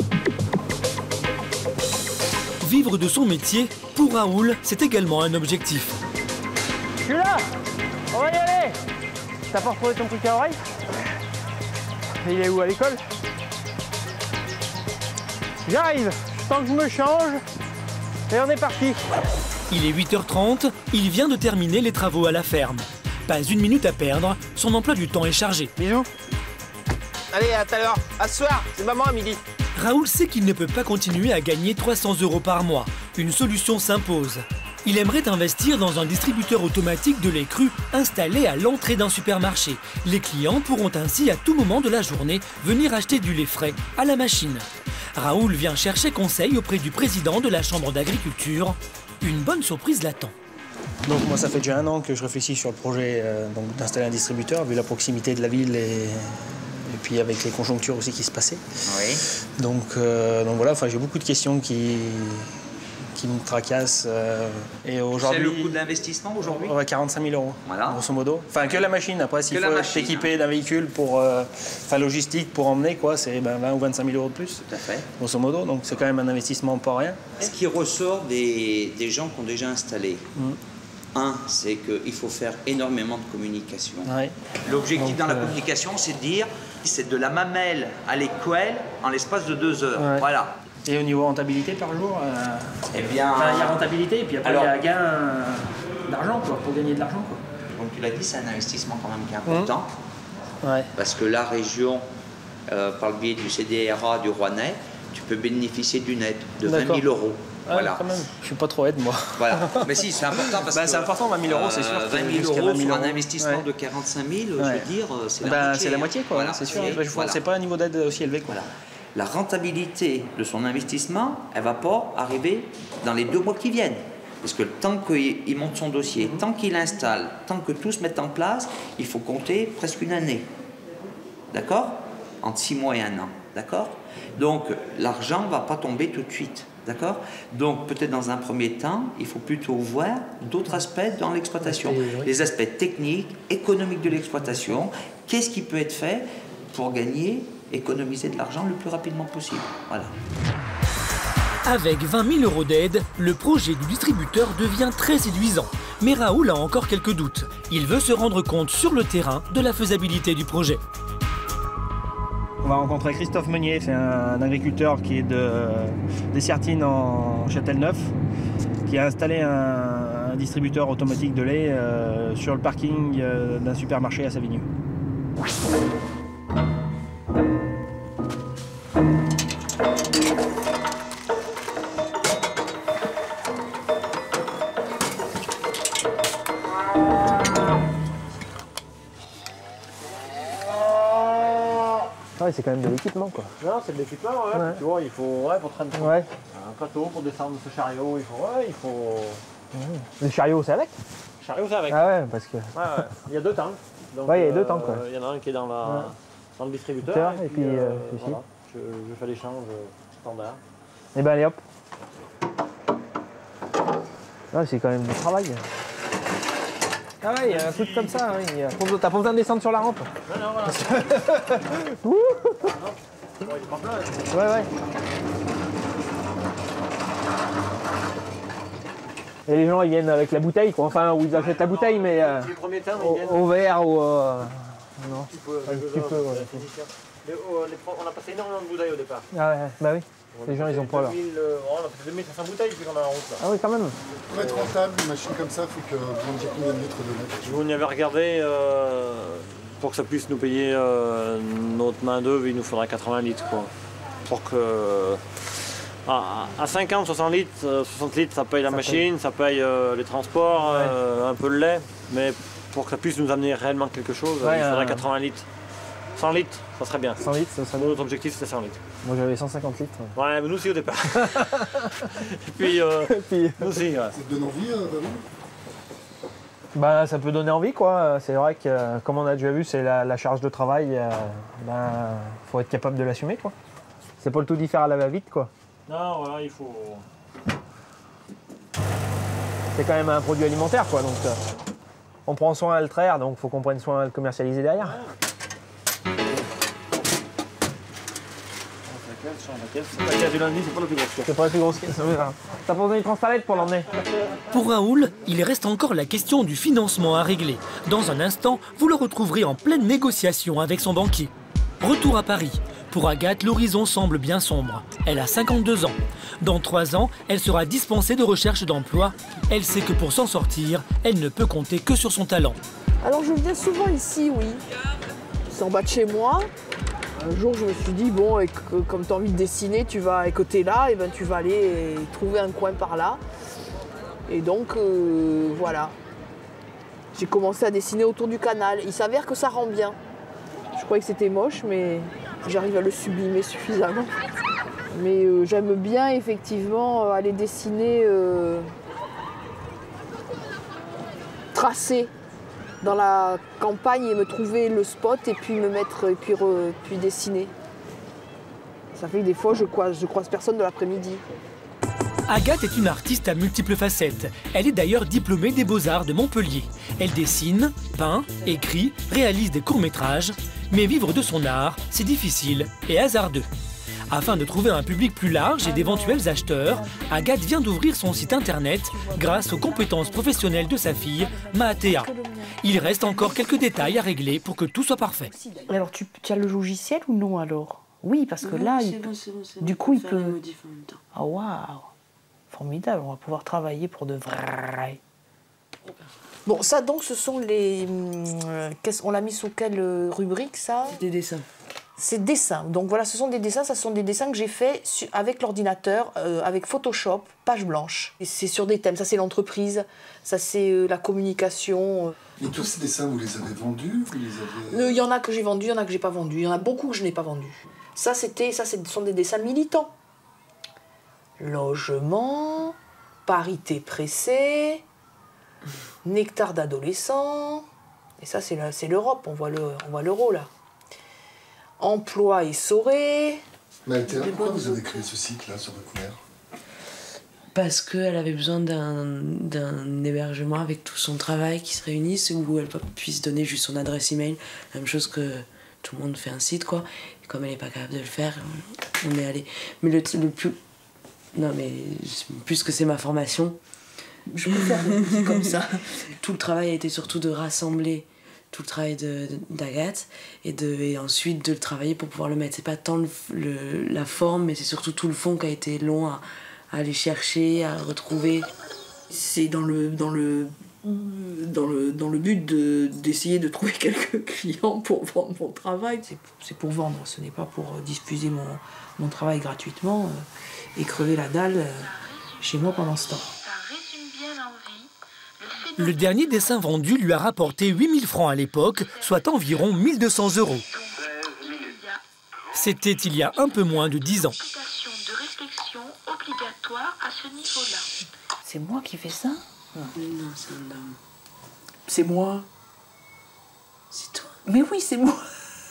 Vivre de son métier, pour Raoul, c'est également un objectif. Je suis là, on va y aller. T'as pas retrouvé ton truc à oreille? Il est où, à l'école? J'arrive, tant que je me change, et on est parti. Il est huit heures trente, il vient de terminer les travaux à la ferme. Pas une minute à perdre, son emploi du temps est chargé. Bisous. Allez, à tout à l'heure. À ce soir, c'est maman à midi. Raoul sait qu'il ne peut pas continuer à gagner trois cents euros par mois. Une solution s'impose. Il aimerait investir dans un distributeur automatique de lait cru installé à l'entrée d'un supermarché. Les clients pourront ainsi à tout moment de la journée venir acheter du lait frais à la machine. Raoul vient chercher conseil auprès du président de la Chambre d'agriculture. Une bonne surprise l'attend. Donc moi ça fait déjà un an que je réfléchis sur le projet euh, d'installer un distributeur, vu la proximité de la ville et, et puis avec les conjonctures aussi qui se passaient. Oui. Donc, euh, donc voilà, j'ai beaucoup de questions qui, qui me tracassent. Euh, et aujourd'hui, c'est le coût de l'investissement aujourd'hui? Ouais, quarante-cinq mille euros, voilà. Grosso modo. Enfin que la machine, après s'il faut s'équiper d'un véhicule pour, euh, enfin logistique pour emmener, quoi, c'est ben, vingt ou vingt-cinq mille euros de plus. Tout à fait. Grosso modo, donc c'est quand même un investissement pas rien. Ce qui ressort des, des gens qui ont déjà installé, mmh. Un, c'est qu'il faut faire énormément de communication. Ouais. L'objectif dans la euh... communication, c'est de dire, c'est de la mamelle à l'école en l'espace de deux heures. Ouais. Voilà. Et au niveau rentabilité par jour euh... Eh bien... Enfin, il y a rentabilité et puis après il y a gain d'argent, quoi, pour gagner de l'argent, quoi. Comme tu l'as dit, c'est un investissement quand même qui est important. Mmh. Ouais. Parce que la région, euh, par le biais du C D R A du Rouennais, tu peux bénéficier d'une aide de vingt mille euros. Ah, voilà. Quand même. Je suis pas trop aide, moi. Voilà. Mais si, c'est important parce bah, que... c'est important, vingt mille euros, c'est sûr. vingt mille euros sur un investissement ouais. de quarante-cinq mille, ouais. je veux dire, c'est la bah, moitié. C'est la moitié, quoi. Voilà. C'est sûr. C'est voilà. pas un niveau d'aide aussi élevé, quoi. Voilà. La rentabilité de son investissement, elle va pas arriver dans les deux mois qui viennent. Parce que tant qu'il monte son dossier, mmh. tant qu'il installe, tant que tout se met en place, il faut compter presque une année. D'accord? Entre six mois et un an. D'accord? Donc, l'argent ne va pas tomber tout de suite. D'accord? Donc, peut-être dans un premier temps, il faut plutôt voir d'autres aspects dans l'exploitation. Oui. Les aspects techniques, économiques de l'exploitation. Qu'est-ce qui peut être fait pour gagner, économiser de l'argent le plus rapidement possible? Voilà. Avec vingt mille euros d'aide, le projet du distributeur devient très séduisant. Mais Raoul a encore quelques doutes. Il veut se rendre compte sur le terrain de la faisabilité du projet. On va rencontrer Christophe Meunier, c'est un agriculteur qui est de Dessertines en Châtelneuf, qui a installé un, un distributeur automatique de lait euh, sur le parking euh, d'un supermarché à Savigneux. Ouais, c'est quand même de l'équipement, quoi. Non, c'est de l'équipement, ouais. ouais. Tu vois, il faut, ouais, pour traîner ouais. un plateau pour descendre ce chariot, il faut, ouais, il faut... Ouais. Le chariot, c'est avec? Le chariot, c'est avec. Ah ouais, parce que... Ouais, ouais. Il y a deux tanks. Donc, ouais, il y a deux tanks, quoi. Il y en a un qui est dans, la... ouais. dans le distributeur, et, et puis, puis euh, ici. Voilà. Je, je fais l'échange standard. Et ben allez, hop. Ah, c'est quand même du travail. Ah ouais, il y a un truc comme ça, hein. T'as pas besoin de descendre sur la rampe. Non, non, voilà. Ouh non. Ouais, il est pas plein. Hein. Ouais, ouais. Et les gens, ils viennent avec la bouteille, quoi. Enfin, où ils achètent ouais, la non, bouteille, non, mais euh, temps, au, au verre ou... Euh, non, un petit peu. Un petit peu, ouais. Les, oh, les, on a passé énormément de bouteilles au départ. Ah ouais, bah oui. On les gens, ils ont pas là. Euh, oh, on a passé deux mille cinq cents bouteilles depuis qu'on est en route là. Ah oui, quand même. Pour être rentable, une machine comme ça, il faut que vous me dites combien de litres de lait. Vous y avez regardé, euh, pour que ça puisse nous payer euh, notre main d'œuvre, il nous faudrait quatre-vingts litres, quoi. Pour que... Ah, à cinquante, soixante litres, soixante litres, ça paye la ça machine, paye. ça paye euh, les transports, ouais. euh, un peu le lait. Mais pour que ça puisse nous amener réellement quelque chose, ouais, il faudrait euh... quatre-vingts litres. cent litres, ça serait bien. cent litres, ça serait bien. Notre objectif, c'était cent litres. Moi, j'avais cent cinquante litres. Ouais, mais nous aussi au départ. Et puis, euh, puis nous aussi, ouais. Ça te donne envie, euh, David? Bah, ça peut donner envie, quoi. C'est vrai que, comme on a déjà vu, c'est la, la charge de travail. Euh, ben, faut être capable de l'assumer, quoi. C'est pas le tout d'y faire à la va-vite, quoi. Non, voilà, il faut... C'est quand même un produit alimentaire, quoi. Donc, euh, on prend soin à le traire, donc faut qu'on prenne soin à le commercialiser derrière. La caisse du lundi, c'est pas la plus grosse. C'est pas la plus grosse caisse. T'as pas besoin d'une transpalette pour l'emmener. Pour Raoul, il reste encore la question du financement à régler. Dans un instant, vous le retrouverez en pleine négociation avec son banquier. Retour à Paris. Pour Agathe, l'horizon semble bien sombre. Elle a cinquante-deux ans. Dans trois ans, elle sera dispensée de recherche d'emploi. Elle sait que pour s'en sortir, elle ne peut compter que sur son talent. Alors je viens souvent ici, oui. C'est en bas de chez moi. Un jour, je me suis dit, bon, et que, comme tu as envie de dessiner, tu vas, et que tu es là, et ben, tu vas aller trouver un coin par là. Et donc, euh, voilà. J'ai commencé à dessiner autour du canal. Il s'avère que ça rend bien. Je croyais que c'était moche, mais j'arrive à le sublimer suffisamment. Mais euh, j'aime bien, effectivement, aller dessiner, euh, tracer dans la campagne et me trouver le spot et puis me mettre et puis, re, puis dessiner. Ça fait que des fois je croise, je croise personne de l'après-midi. Agathe est une artiste à multiples facettes. Elle est d'ailleurs diplômée des Beaux-Arts de Montpellier. Elle dessine, peint, écrit, réalise des courts-métrages. Mais vivre de son art, c'est difficile et hasardeux. Afin de trouver un public plus large et d'éventuels acheteurs, Agathe vient d'ouvrir son site internet grâce aux compétences professionnelles de sa fille, Maatea. Il reste encore quelques détails à régler pour que tout soit parfait. Alors, tu, tu as le logiciel ou non alors? Oui, parce que non, là, il... bon, bon, bon, du coup, il peut... Ah, oh, waouh, formidable, on va pouvoir travailler pour de vrai. Bon, ça donc, ce sont les... Euh, on l'a mis sous quelle rubrique, ça? Des dessins. C'est dessins. Donc voilà, ce sont des dessins, ça sont des dessins que j'ai faits avec l'ordinateur, euh, avec Photoshop, page blanche. C'est sur des thèmes, ça c'est l'entreprise, ça c'est euh, la communication. Et tous ces dessins, vous les avez vendus? Il avez... euh, y en a que j'ai vendus, il y en a que j'ai pas vendus, il y en a beaucoup que je n'ai pas vendus. Ça, c'était, ça ce sont des dessins militants. Logement, parité pressée, nectar d'adolescent, et ça c'est l'Europe, on voit le, on voit l'euro là. Emploi essoré. Maatea, pourquoi vous avez créé ce site-là sur votre mère? Parce qu'elle avait besoin d'un hébergement avec tout son travail qui se réunisse, où elle puisse donner juste son adresse email. Même chose que tout le monde fait un site, quoi. Et comme elle n'est pas capable de le faire, on est allé. Mais le, le plus. Non, mais plus que c'est ma formation, je peux faire des trucs comme ça. Tout le travail a été surtout de rassembler tout le travail d'Agathe et, de, et ensuite de le travailler pour pouvoir le mettre. C'est pas tant le, le, la forme, mais c'est surtout tout le fond qui a été long à, à aller chercher, à retrouver. C'est dans le, dans le, dans le, dans le but d'essayer de, de trouver quelques clients pour vendre mon travail. C'est pour vendre, ce n'est pas pour diffuser mon, mon travail gratuitement euh, et crever la dalle euh, chez moi pendant ce temps. Le dernier dessin vendu lui a rapporté huit mille francs à l'époque, soit environ mille deux cents euros. C'était il y a un peu moins de dix ans. C'est moi qui fais ça? Non, c'est un homme. C'est moi? C'est toi? Mais oui, c'est moi.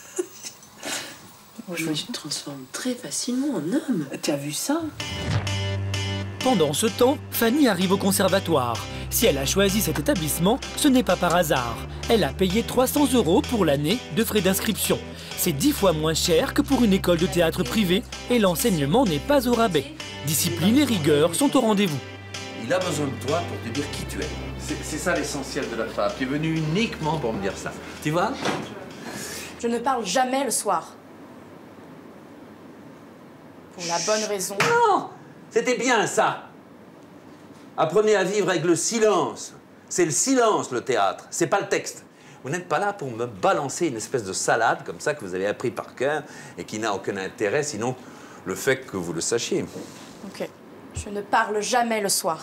Moi, je me transforme très facilement en homme. Tu as vu ça? Pendant ce temps, Fanny arrive au conservatoire. Si elle a choisi cet établissement, ce n'est pas par hasard. Elle a payé trois cents euros pour l'année de frais d'inscription. C'est dix fois moins cher que pour une école de théâtre privée et l'enseignement n'est pas au rabais. Discipline et rigueur sont au rendez-vous. Il a besoin de toi pour te dire qui tu es. C'est ça l'essentiel de la femme. Tu es venu uniquement pour me dire ça. Tu vois? Je ne parle jamais le soir. Pour la bonne raison. Non! C'était bien ça. Apprenez à vivre avec le silence. C'est le silence, le théâtre. C'est pas le texte. Vous n'êtes pas là pour me balancer une espèce de salade comme ça que vous avez appris par cœur et qui n'a aucun intérêt, sinon le fait que vous le sachiez. Ok. Je ne parle jamais le soir.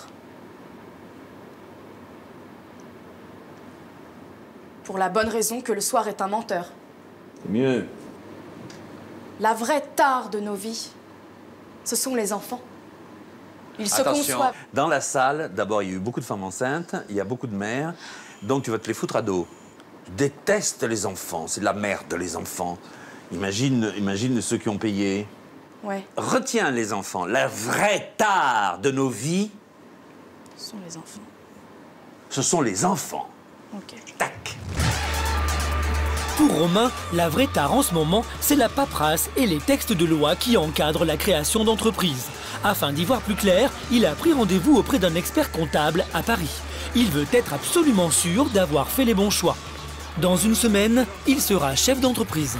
Pour la bonne raison que le soir est un menteur. C'est mieux. La vraie tare de nos vies, ce sont les enfants. Ils se Attention, conçoivent. dans la salle, d'abord, il y a eu beaucoup de femmes enceintes, il y a beaucoup de mères. Donc tu vas te les foutre à dos. Je déteste les enfants, c'est de la merde les enfants. Imagine, imagine ceux qui ont payé. Ouais. Retiens les enfants, la vraie tare de nos vies. Ce sont les enfants. Ce sont les enfants. Ok. Tac. Pour Romain, la vraie tare en ce moment, c'est la paperasse et les textes de loi qui encadrent la création d'entreprises. Afin d'y voir plus clair, il a pris rendez-vous auprès d'un expert comptable à Paris. Il veut être absolument sûr d'avoir fait les bons choix. Dans une semaine, il sera chef d'entreprise.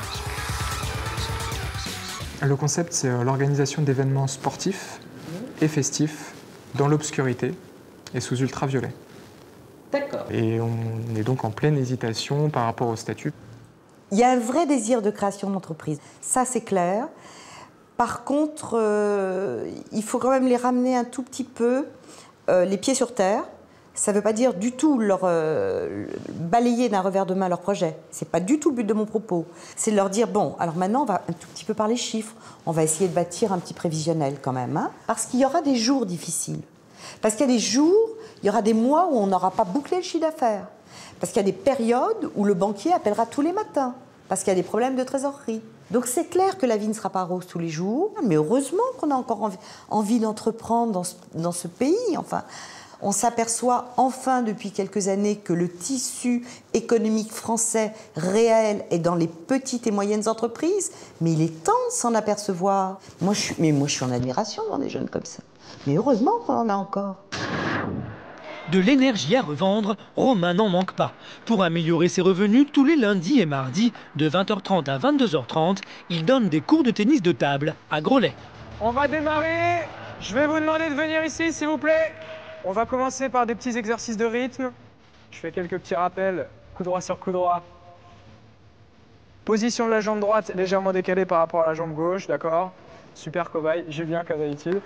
Le concept, c'est l'organisation d'événements sportifs et festifs dans l'obscurité et sous ultraviolet. D'accord. Et on est donc en pleine hésitation par rapport au statut. Il y a un vrai désir de création d'entreprise, ça c'est clair. Par contre, euh, il faut quand même les ramener un tout petit peu euh, les pieds sur terre. Ça ne veut pas dire du tout leur euh, balayer d'un revers de main leur projet. Ce n'est pas du tout le but de mon propos. C'est de leur dire, bon, alors maintenant on va un tout petit peu parler chiffres. On va essayer de bâtir un petit prévisionnel quand même. Hein, parce qu'il y aura des jours difficiles. Parce qu'il y a des jours, il y aura des mois où on n'aura pas bouclé le chiffre d'affaires. Parce qu'il y a des périodes où le banquier appellera tous les matins. Parce qu'il y a des problèmes de trésorerie. Donc c'est clair que la vie ne sera pas rose tous les jours. Mais heureusement qu'on a encore envie, envie d'entreprendre dans ce, dans ce pays. Enfin, on s'aperçoit enfin depuis quelques années que le tissu économique français réel est dans les petites et moyennes entreprises. Mais il est temps de s'en apercevoir. Moi je, suis, mais moi, je suis en admiration dans des jeunes comme ça. Mais heureusement qu'on en a encore. De l'énergie à revendre, Romain n'en manque pas. Pour améliorer ses revenus, tous les lundis et mardis, de vingt heures trente à vingt-deux heures trente, il donne des cours de tennis de table à Groslay. On va démarrer. Je vais vous demander de venir ici, s'il vous plaît. On va commencer par des petits exercices de rythme. Je fais quelques petits rappels, coup droit sur coup droit. Position de la jambe droite légèrement décalée par rapport à la jambe gauche, d'accord? Super cobaye, Julien, comme d'habitude.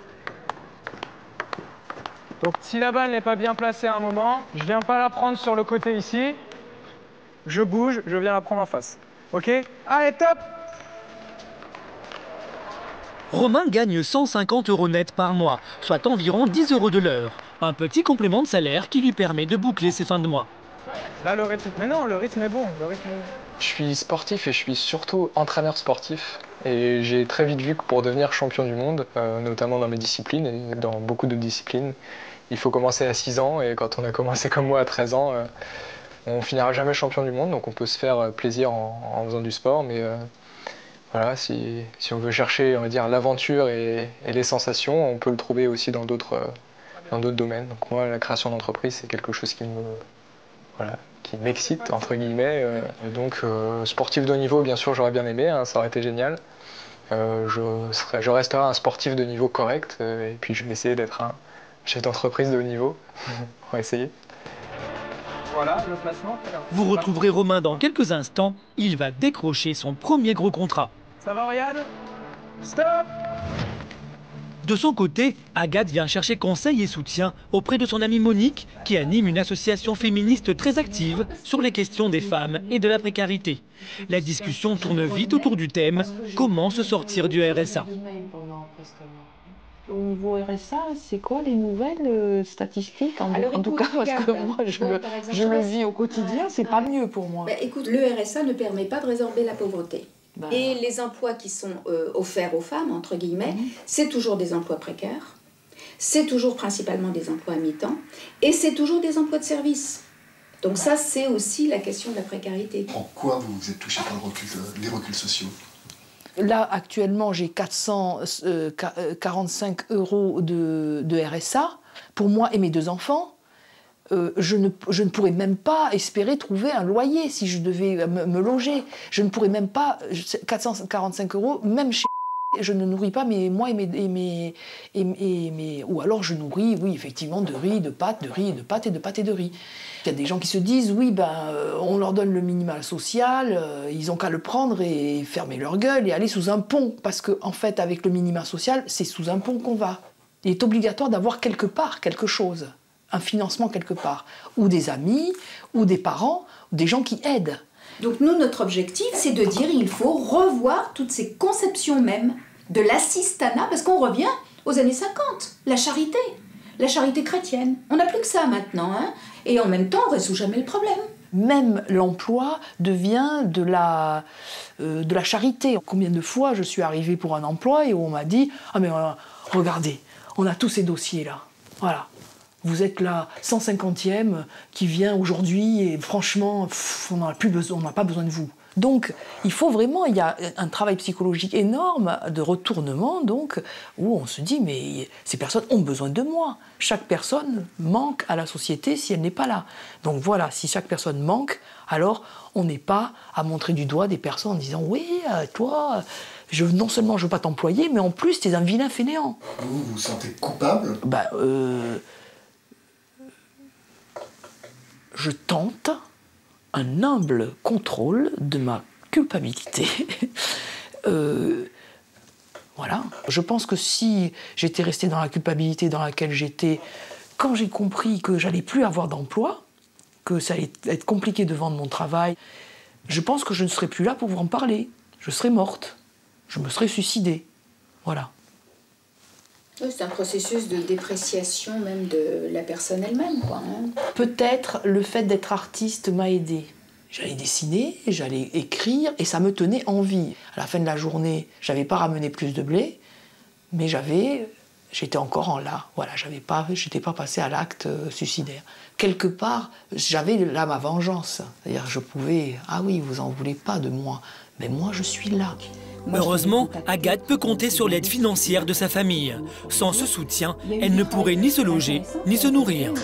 Donc si la balle n'est pas bien placée à un moment, je viens pas la prendre sur le côté ici. Je bouge, je viens la prendre en face. Ok? Allez, top! Romain gagne cent cinquante euros net par mois, soit environ dix euros de l'heure. Un petit complément de salaire qui lui permet de boucler ses fins de mois. Là, le rythme... Mais non, le rythme est bon. Le rythme est bon. Je suis sportif et je suis surtout entraîneur sportif. Et j'ai très vite vu que pour devenir champion du monde, euh, notamment dans mes disciplines et dans beaucoup de disciplines, il faut commencer à six ans. Et quand on a commencé comme moi à treize ans, euh, on finira jamais champion du monde. Donc on peut se faire plaisir en, en faisant du sport. Mais euh, voilà, si, si on veut chercher, on va dire, l'aventure et, et les sensations, on peut le trouver aussi dans d'autres euh, dans d'autres domaines. Donc moi, la création d'entreprise, c'est quelque chose qui me... Voilà, qui m'excite, entre guillemets. Euh, donc, euh, sportif de haut niveau, bien sûr, j'aurais bien aimé, hein, ça aurait été génial. Euh, je, serais, je resterai un sportif de niveau correct, euh, et puis je vais essayer d'être un chef d'entreprise de haut niveau. On va essayer. Voilà, le placement. Vous retrouverez Romain dans quelques instants. Il va décrocher son premier gros contrat. Ça va, Ryan? Stop! De son côté, Agathe vient chercher conseil et soutien auprès de son amie Monique, qui anime une association féministe très active sur les questions des femmes et de la précarité. La discussion tourne vite autour du thème « Comment se sortir du R S A ?» Au niveau R S A, c'est quoi les nouvelles euh, statistiques en, Alors, en écoute, tout cas, parce que regarde, moi, je, euh, le, par exemple, je le je vis au quotidien, c'est pas mieux pour moi. Bah, écoute, le R S A ne permet pas de résorber la pauvreté. Bah. Et les emplois qui sont euh, offerts aux femmes, entre guillemets, mmh. c'est toujours des emplois précaires, c'est toujours principalement des emplois à mi-temps, et c'est toujours des emplois de service. Donc ça, c'est aussi la question de la précarité. En quoi vous êtes touché par le recul, les reculs sociaux? Là, actuellement, j'ai quatre cent quarante-cinq euros de, de R S A pour moi et mes deux enfants. Euh, je, ne, je ne pourrais même pas espérer trouver un loyer si je devais me, me loger. Je ne pourrais même pas... quatre cent quarante-cinq euros, même chez... Je ne nourris pas mes, moi et mes, et mes, et, et mes... Ou alors je nourris, oui, effectivement, de riz, de pâtes, de riz, de pâtes et de pâtes et de riz. Il y a des gens qui se disent, oui, ben, euh, on leur donne le minimal social, euh, ils ont qu'à le prendre et fermer leur gueule et aller sous un pont. Parce qu'en en fait, avec le minimum social, c'est sous un pont qu'on va. Il est obligatoire d'avoir quelque part quelque chose, un financement quelque part. Ou des amis, ou des parents, ou des gens qui aident. Donc nous, notre objectif, c'est de dire qu'il faut revoir toutes ces conceptions même de l'assistanat, parce qu'on revient aux années cinquante, la charité. La charité chrétienne. On n'a plus que ça maintenant, hein. Et en même temps, on ne résout jamais le problème. Même l'emploi devient de la, euh, de la charité. Combien de fois je suis arrivée pour un emploi et où on m'a dit « Ah mais euh, regardez, on a tous ces dossiers-là. Voilà. Vous êtes la cent cinquantième qui vient aujourd'hui et franchement, pff, on n'a plus besoin, on n'a pas besoin de vous. » Donc, il faut vraiment, il y a un travail psychologique énorme de retournement, donc, où on se dit, mais ces personnes ont besoin de moi. Chaque personne manque à la société si elle n'est pas là. Donc voilà, si chaque personne manque, alors on n'est pas à montrer du doigt des personnes en disant, oui, toi, je, non seulement je ne veux pas t'employer, mais en plus, tu es un vilain fainéant. Vous vous sentez coupable? Bah, euh, je tente un humble contrôle de ma culpabilité. euh, voilà. Je pense que si j'étais restée dans la culpabilité dans laquelle j'étais, quand j'ai compris que j'allais plus avoir d'emploi, que ça allait être compliqué de vendre mon travail, je pense que je ne serais plus là pour vous en parler. Je serais morte. Je me serais suicidée. Voilà. Oui, c'est un processus de dépréciation même de la personne elle-même, quoi. Hein. Peut-être le fait d'être artiste m'a aidée. J'allais dessiner, j'allais écrire, et ça me tenait en vie. À la fin de la journée, j'avais pas ramené plus de blé, mais j'avais, j'étais encore en là. Voilà, j'avais pas, j'étais pas passée à l'acte suicidaire. Quelque part, j'avais là ma vengeance. C'est-à-dire, je pouvais, ah oui, vous en voulez pas de moi, mais moi je suis là. Heureusement, Agathe peut compter sur l'aide financière de sa famille. Sans ce soutien, elle ne pourrait ni se loger, ni se nourrir.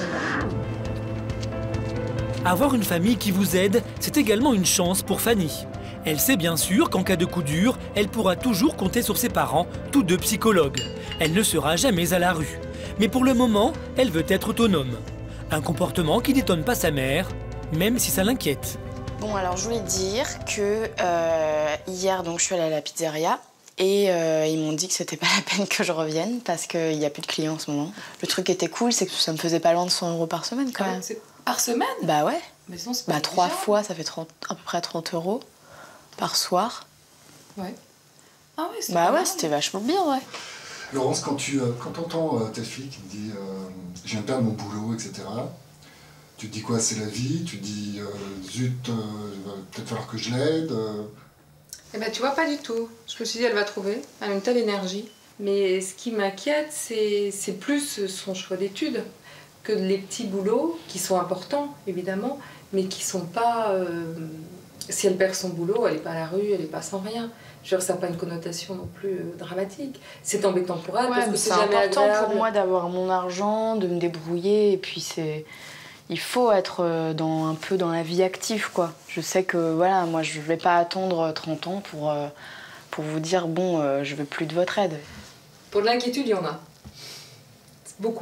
Avoir une famille qui vous aide, c'est également une chance pour Fanny. Elle sait bien sûr qu'en cas de coup dur, elle pourra toujours compter sur ses parents, tous deux psychologues. Elle ne sera jamais à la rue. Mais pour le moment, elle veut être autonome. Un comportement qui n'étonne pas sa mère, même si ça l'inquiète. Bon, alors je voulais dire que euh, hier, donc, je suis allée à la pizzeria et euh, ils m'ont dit que c'était pas la peine que je revienne parce qu'il n'y a plus de clients en ce moment. Le truc qui était cool, c'est que ça me faisait pas loin de cent euros par semaine quand même. Par semaine? Bah ouais. Mais sinon, c'est bah pas trois négligeable. fois, ça fait trente, à peu près trente euros par soir. Ouais. Ah ouais, c'est Bah pas ouais, mal. c'était vachement bien, ouais. Laurence, quand tu euh, quand entends euh, ta fille qui te dit euh, « je viens de perdre mon boulot, et cetera » tu te dis quoi? C'est la vie? Tu te dis euh, « zut, euh, il va peut-être falloir que je l'aide euh... ?» Eh ben tu vois, pas du tout. Je me suis dit, elle va trouver. Elle a une telle énergie. Mais ce qui m'inquiète, c'est c'est plus son choix d'études que les petits boulots, qui sont importants, évidemment, mais qui sont pas... Euh... Si elle perd son boulot, elle n'est pas à la rue, elle n'est pas sans rien. Je veux dire, ça n'a pas une connotation non plus euh, dramatique. C'est embêtant pour elle, Ouais, parce que mais c'est c'est jamais important agréable. pour moi d'avoir mon argent, de me débrouiller, et puis c'est... Il faut être euh, dans, un peu dans la vie active, quoi. Je sais que, voilà, moi, je vais pas attendre trente ans pour, euh, pour vous dire, bon, euh, je veux plus de votre aide. Pour de l'inquiétude, il y en a. Beaucoup.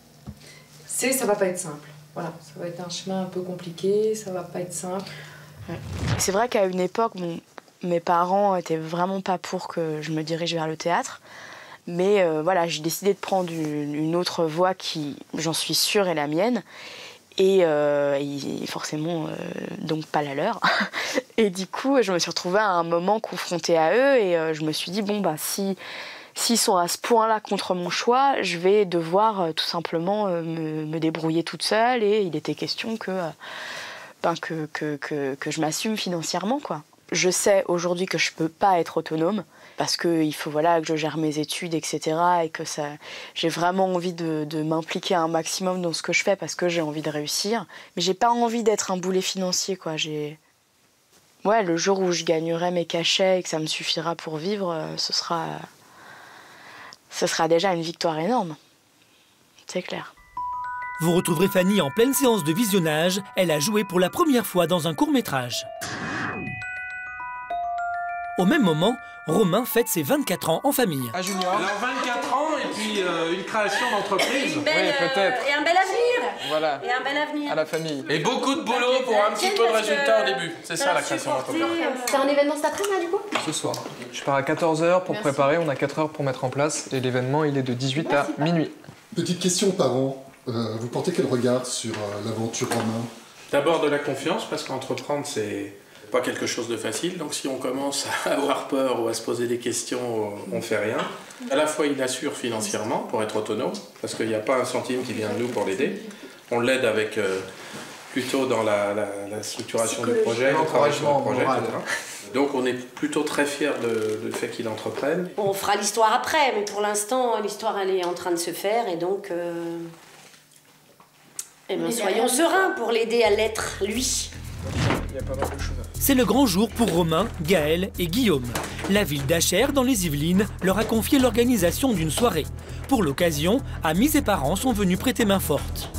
C'est, ça va pas être simple. Voilà, ça va être un chemin un peu compliqué, ça va pas être simple. Ouais. C'est vrai qu'à une époque, bon, mes parents étaient vraiment pas pour que je me dirige vers le théâtre. Mais euh, voilà, j'ai décidé de prendre une, une autre voie qui, j'en suis sûre, est la mienne. Et, euh, et forcément, euh, donc pas la leur. Et du coup, je me suis retrouvée à un moment confrontée à eux. Et euh, je me suis dit, bon, bah, si, s'ils sont à ce point-là contre mon choix, je vais devoir euh, tout simplement euh, me, me débrouiller toute seule. Et il était question que, euh, ben, que, que, que, que je m'assume financièrement, quoi. Je sais aujourd'hui que je peux pas être autonome parce qu'il faut voilà, que je gère mes études, et cetera. Et que ça, j'ai vraiment envie de, de m'impliquer un maximum dans ce que je fais parce que j'ai envie de réussir. Mais j'ai pas envie d'être un boulet financier, quoi. J'ai... Ouais, le jour où je gagnerai mes cachets et que ça me suffira pour vivre, ce sera, ce sera déjà une victoire énorme. C'est clair. Vous retrouverez Fanny en pleine séance de visionnage. Elle a joué pour la première fois dans un court-métrage. Au même moment, Romain fête ses vingt-quatre ans en famille. Un junior. Alors vingt-quatre ans et puis euh, une création d'entreprise. Oui, peut-être. Et un bel avenir. Voilà. Et un bel avenir. À la famille. Et beaucoup de boulot pour un petit peu de résultat au début. C'est ça la création d'entreprise. C'est un événement cet après-midi, là, du coup? Ce soir. Je pars à quatorze heures pour Merci. préparer, on a quatre heures pour mettre en place et l'événement il est de dix-huit à minuit. Petite question aux parents. Euh, vous portez quel regard sur euh, l'aventure Romain? D'abord de la confiance parce qu'entreprendre c'est Pas quelque chose de facile, donc si on commence à avoir peur ou à se poser des questions, on fait rien. À la fois il assure financièrement pour être autonome, parce qu'il n'y a pas un centime qui vient de nous pour l'aider. On l'aide avec euh, plutôt dans la, la, la structuration du projet, le travail sur le projet, et cetera. Donc on est plutôt très fiers du fait qu'il entreprenne. On fera l'histoire après, mais pour l'instant l'histoire elle est en train de se faire et donc euh... eh ben, soyons sereins pour l'aider à l'être, lui. C'est le grand jour pour Romain, Gaël et Guillaume. La ville d'Achères, dans les Yvelines, leur a confié l'organisation d'une soirée. Pour l'occasion, amis et parents sont venus prêter main forte.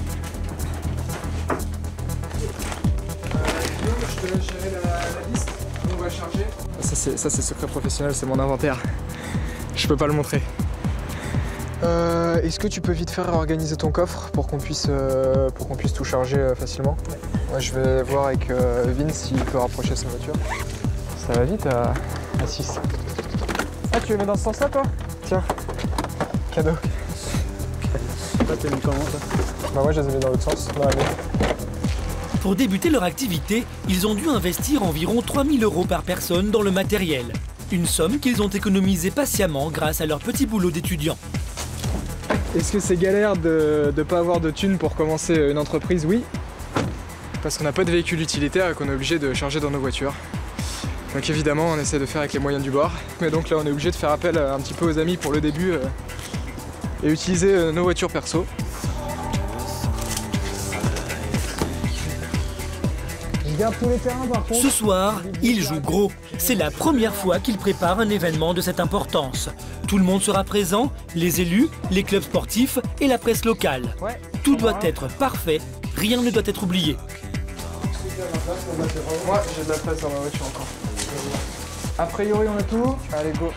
Guillaume, je te laisse gérer la, la liste. Nous, on va charger. Ça, c'est secret professionnel, c'est mon inventaire. Je peux pas le montrer. Euh, Est-ce que tu peux vite faire organiser ton coffre pour qu'on puisse, euh, pour qu'on puisse tout charger euh, facilement? Ouais, je vais voir avec euh, Vince s'il peut rapprocher sa voiture. Ça va vite à, à six. Ah, tu les mets dans ce sens-là, toi? Tiens, cadeau. Toi, t'as mis comment, toi? Bah ouais, je les ai mis dans l'autre sens, dans la maison. Pour débuter leur activité, ils ont dû investir environ trois mille euros par personne dans le matériel. Une somme qu'ils ont économisée patiemment grâce à leur petit boulot d'étudiant. Est-ce que c'est galère de ne pas avoir de thunes pour commencer une entreprise? Oui. Parce qu'on n'a pas de véhicule utilitaire et qu'on est obligé de charger dans nos voitures. Donc évidemment, on essaie de faire avec les moyens du bord. Mais donc là, on est obligé de faire appel un petit peu aux amis pour le début euh, et utiliser euh, nos voitures perso. Je garde tous les terrains par contre. Ce soir, ils jouent gros. C'est la première fois qu'ils préparent un événement de cette importance. Tout le monde sera présent, les élus, les clubs sportifs et la presse locale. Ouais, tout doit être parfait, rien ne doit être oublié. Moi, j'ai de la place dans ma voiture encore. A priori, on a tout. Allez, go.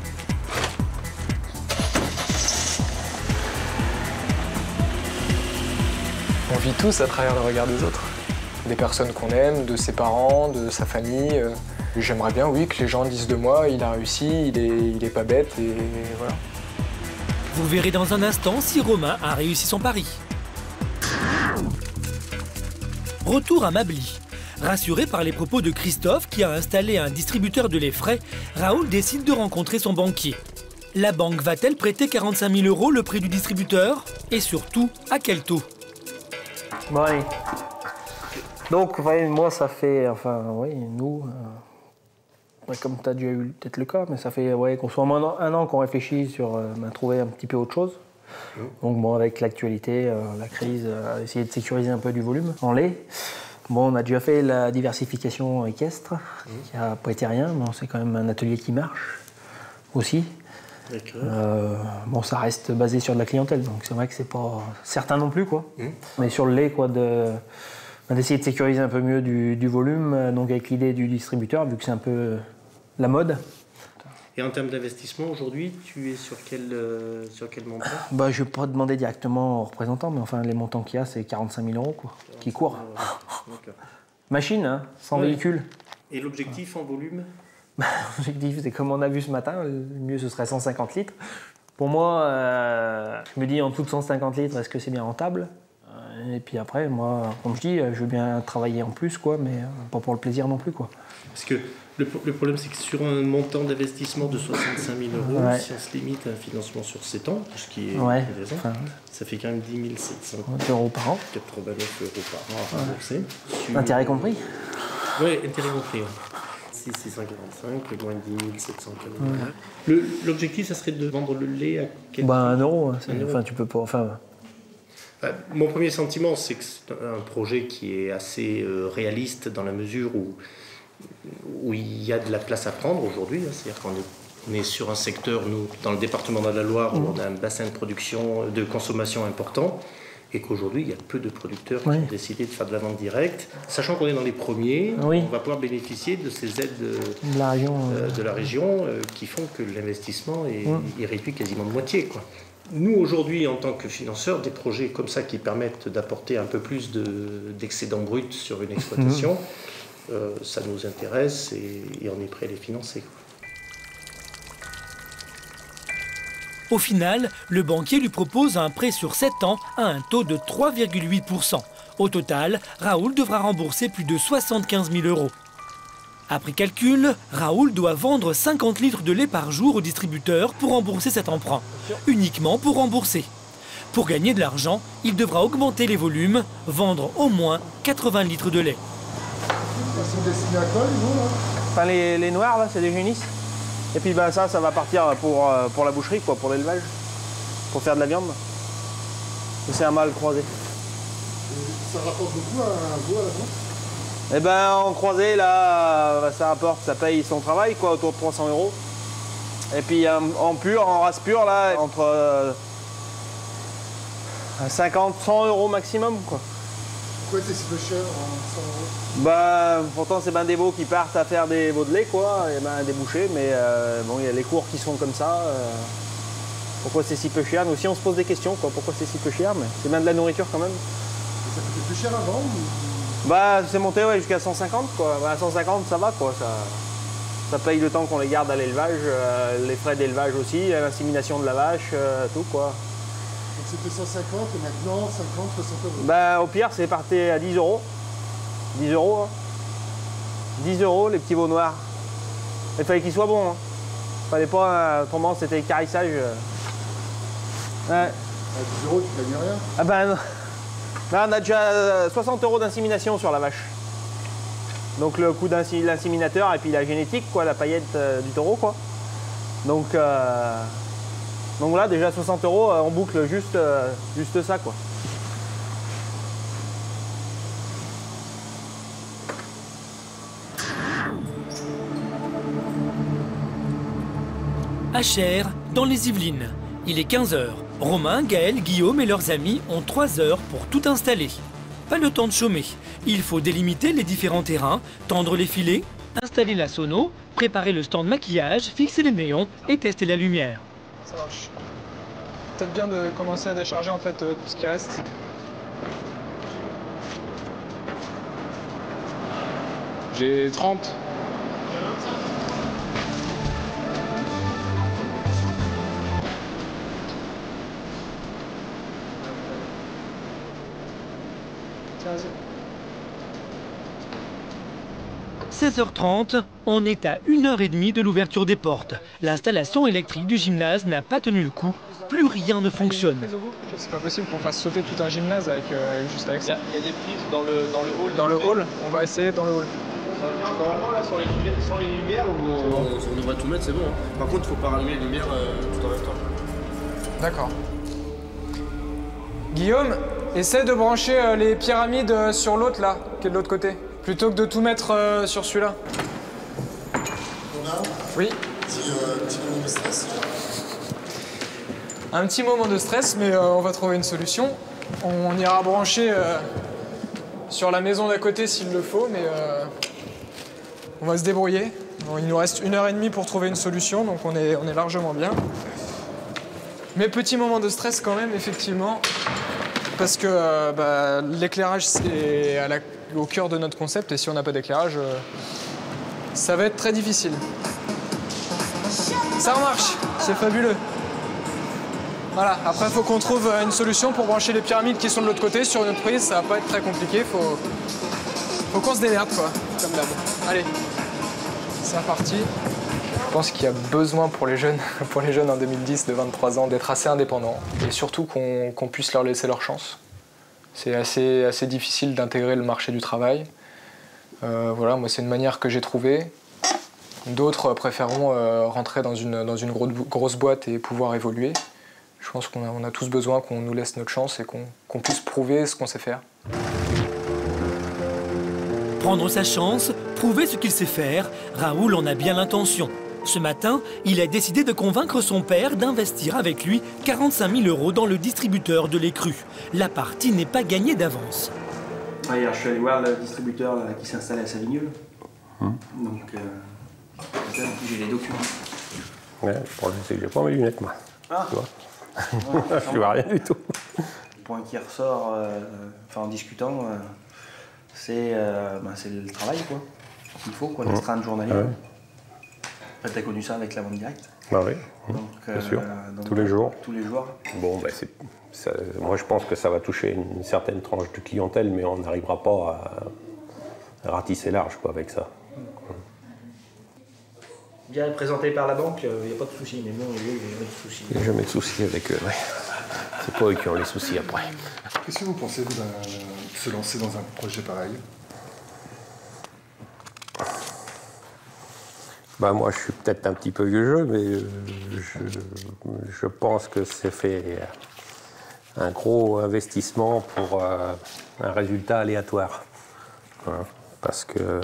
On vit tous à travers le regard des autres. Des personnes qu'on aime, de ses parents, de sa famille. J'aimerais bien, oui, que les gens disent de moi, il a réussi, il est, il est pas bête, et voilà. Vous verrez dans un instant si Romain a réussi son pari. Retour à Mably. Rassuré par les propos de Christophe, qui a installé un distributeur de lait frais, Raoul décide de rencontrer son banquier. La banque va-t-elle prêter quarante-cinq mille euros le prix du distributeur? Et surtout, à quel taux? Bon, allez. Donc, ouais, moi, ça fait, enfin, oui, nous, euh, comme tu as déjà eu peut-être le cas, mais ça fait, ouais, qu'on soit un an, un an qu'on réfléchit sur euh, ben, trouver un petit peu autre chose. Mmh. Donc, bon, avec l'actualité, euh, la crise, euh, essayer de sécuriser un peu du volume en lait. Bon, on a déjà fait la diversification équestre, mmh. qui n'a pas été rien, mais c'est quand même un atelier qui marche aussi. Euh, bon, ça reste basé sur de la clientèle, donc c'est vrai que c'est pas certain non plus, quoi. Mmh. Mais sur le lait, quoi, de d'essayer de sécuriser un peu mieux du, du volume, donc avec l'idée du distributeur, vu que c'est un peu la mode. Et en termes d'investissement, aujourd'hui, tu es sur quel, euh, sur quel montant? Bah, je ne vais pas demander directement aux représentants, mais enfin, les montants qu'il y a, c'est quarante-cinq mille euros, quoi, qui courent. Okay. Machine, hein, sans ouais. véhicule. Et l'objectif en volume? L'objectif, c'est comme on a vu ce matin, le mieux ce serait cent cinquante litres. Pour moi, euh, je me dis en tout de cent cinquante litres, est-ce que c'est bien rentable? Et puis après, moi, comme je dis, je veux bien travailler en plus, quoi, mais pas pour le plaisir non plus, quoi. Parce que le, le problème, c'est que sur un montant d'investissement de soixante-cinq mille euros, ouais. si on se limite à un financement sur sept ans, ce qui est ouais. intéressant, enfin, ça fait quand même dix mille sept cents euros par an. quatre-vingt-neuf euros par an à rembourser. Ouais. Sur... Intérêt compris? Oui, intérêt compris. Ouais. six mille six cent quarante-cinq, moins dix mille sept cent quarante-neuf. Ouais. L'objectif, ça serait de vendre le lait à quel bah, un euro. Hein, un euro. Enfin, tu peux pas. Enfin, Euh, mon premier sentiment, c'est que c'est un projet qui est assez euh, réaliste dans la mesure où, où il y a de la place à prendre aujourd'hui. Hein, c'est-à-dire qu'on est, on est sur un secteur, nous, dans le département de la Loire, où on a un bassin de production, de consommation important, et qu'aujourd'hui, il y a peu de producteurs qui oui. ont décidé de faire de la vente directe. Sachant qu'on est dans les premiers, oui. on va pouvoir bénéficier de ces aides de, de la région, euh, de la région euh, qui font que l'investissement est, mmh. est réduit quasiment de moitié, quoi. Nous, aujourd'hui, en tant que financeurs, des projets comme ça qui permettent d'apporter un peu plus de, d'excédent brut sur une exploitation, mmh. euh, ça nous intéresse et, et on est prêt à les financer. Au final, le banquier lui propose un prêt sur sept ans à un taux de trois virgule huit pour cent. Au total, Raoul devra rembourser plus de soixante-quinze mille euros. Après calcul, Raoul doit vendre cinquante litres de lait par jour au distributeur pour rembourser cet emprunt. Uniquement pour rembourser. Pour gagner de l'argent, il devra augmenter les volumes, vendre au moins quatre-vingts litres de lait. C'est destiné à quoi, les, là enfin, les, les noirs, là, c'est des génisses. Et puis ben, ça, ça va partir pour, pour la boucherie, quoi, pour l'élevage, pour faire de la viande. C'est un mâle croisé. Et ça rapporte beaucoup à un veau à la vente? Eh ben, en croisé, là, ça rapporte, ça paye son travail, quoi, autour de trois cents euros. Et puis en pur, en race pure, là, entre euh, cinquante à cent euros maximum, quoi. Pourquoi c'est si peu cher en cent euros? Bah, pourtant, c'est ben des veaux qui partent à faire des veaux de lait, quoi, et ben des bouchées, mais euh, bon, il y a les cours qui sont comme ça. Euh, pourquoi c'est si peu cher? Nous aussi, on se pose des questions, quoi. Pourquoi c'est si peu cher? Mais c'est bien de la nourriture quand même. Et ça coûtait plus cher avant ou... Bah, c'est monté ouais, jusqu'à cent cinquante, quoi. Bah, cent cinquante, ça va, quoi. Ça, ça paye le temps qu'on les garde à l'élevage, euh, les frais d'élevage aussi, l'insémination de la vache, euh, tout, quoi. Donc c'était cent cinquante et maintenant cinquante, soixante euros. Bah, au pire, c'est parti à dix euros. dix euros, hein. dix euros, les petits veaux noirs. Il fallait qu'ils soient bons, hein. Fallait pas, euh, autrement, c'était carissage. Euh... Ouais. À dix euros, tu gagnes rien. Ah bah non. Là, on a déjà soixante euros d'insémination sur la vache. Donc le coût de l'inséminateur et puis la génétique, quoi, la paillette euh, du taureau, quoi. Donc, euh, donc voilà, déjà soixante euros, euh, on boucle juste, euh, juste ça, quoi. À Cher, dans les Yvelines. Il est quinze heures. Romain, Gaël, Guillaume et leurs amis ont trois heures pour tout installer. Pas le temps de chômer. Il faut délimiter les différents terrains, tendre les filets, installer la sono, préparer le stand maquillage, fixer les néons et tester la lumière. Ça marche. Peut-être bien de commencer à décharger en fait euh, tout ce qui reste. J'ai trente. seize heures trente, on est à une heure trente de l'ouverture des portes. L'installation électrique du gymnase n'a pas tenu le coup, plus rien ne fonctionne. C'est pas possible qu'on fasse sauter tout un gymnase avec, euh, juste avec ça. Il y a des prises dans le, dans le hall. Dans le hall, on va essayer dans le hall. Normalement, là, sur les lumières, sans les lumières on, on, on devrait tout mettre, c'est bon. Hein. Par contre, il faut pas rallumer les lumières euh, tout en même temps. D'accord. Guillaume, essaie de brancher euh, les pyramides euh, sur l'autre, là, qui est de l'autre côté. Plutôt que de tout mettre euh, sur celui-là. On a Oui. Petit, euh, petit moment de stress. Un petit moment de stress, mais euh, on va trouver une solution. On, on ira brancher euh, sur la maison d'à côté s'il le faut, mais euh, on va se débrouiller. Bon, il nous reste une heure et demie pour trouver une solution, donc on est, on est largement bien. Mais petit moment de stress quand même, effectivement, parce que euh, bah, l'éclairage c'est à la au cœur de notre concept, et si on n'a pas d'éclairage, euh, ça va être très difficile. Ça marche, c'est fabuleux. Voilà, après il faut qu'on trouve une solution pour brancher les pyramides qui sont de l'autre côté sur une autre prise, ça va pas être très compliqué, faut, faut qu'on se démerde quoi, comme d'hab. Allez, c'est reparti. Je pense qu'il y a besoin pour les jeunes, pour les jeunes en deux mille dix de vingt-trois ans d'être assez indépendants, et surtout qu'on qu'on puisse leur laisser leur chance. C'est assez, assez difficile d'intégrer le marché du travail. Euh, voilà, moi c'est une manière que j'ai trouvée. D'autres préféreront euh, rentrer dans une, dans une gros, grosse boîte et pouvoir évoluer. Je pense qu'on a, on a tous besoin qu'on nous laisse notre chance et qu'on qu'on puisse prouver ce qu'on sait faire. Prendre sa chance, prouver ce qu'il sait faire, Raoul en a bien l'intention. Ce matin, il a décidé de convaincre son père d'investir avec lui quarante-cinq mille euros dans le distributeur de lait cru. La partie n'est pas gagnée d'avance. Ah, hier, je suis allé voir le distributeur là, qui s'est installé à Savigneul. Hum. Donc, euh, j'ai les documents. Ouais, le problème, c'est que j'ai pas mes lunettes, moi. Ah. Tu vois ouais, je vois rien du tout. Le point qui ressort, euh, enfin, en discutant, euh, c'est euh, ben, le travail, quoi. Il faut, quoi, l'astreinte journalière. Ouais. Après, t'as connu ça avec la vente directe? Bah oui, donc, bien euh, sûr, donc, tous les jours. Tous les jours. Bon, bah, c'est, ça, moi je pense que ça va toucher une certaine tranche de clientèle, mais on n'arrivera pas à, à ratisser large quoi, avec ça. bien présenté par la banque, il n'y a pas de souci, mais non, il n'y a jamais de souci. Il n'y a jamais de souci avec eux, ouais. C'est pas eux qui ont les soucis après. Qu'est-ce que vous pensez de se lancer dans un projet pareil? Bah moi, je suis peut-être un petit peu vieux jeu, mais je, je pense que c'est fait un gros investissement pour euh, un résultat aléatoire. Hein, parce que, euh,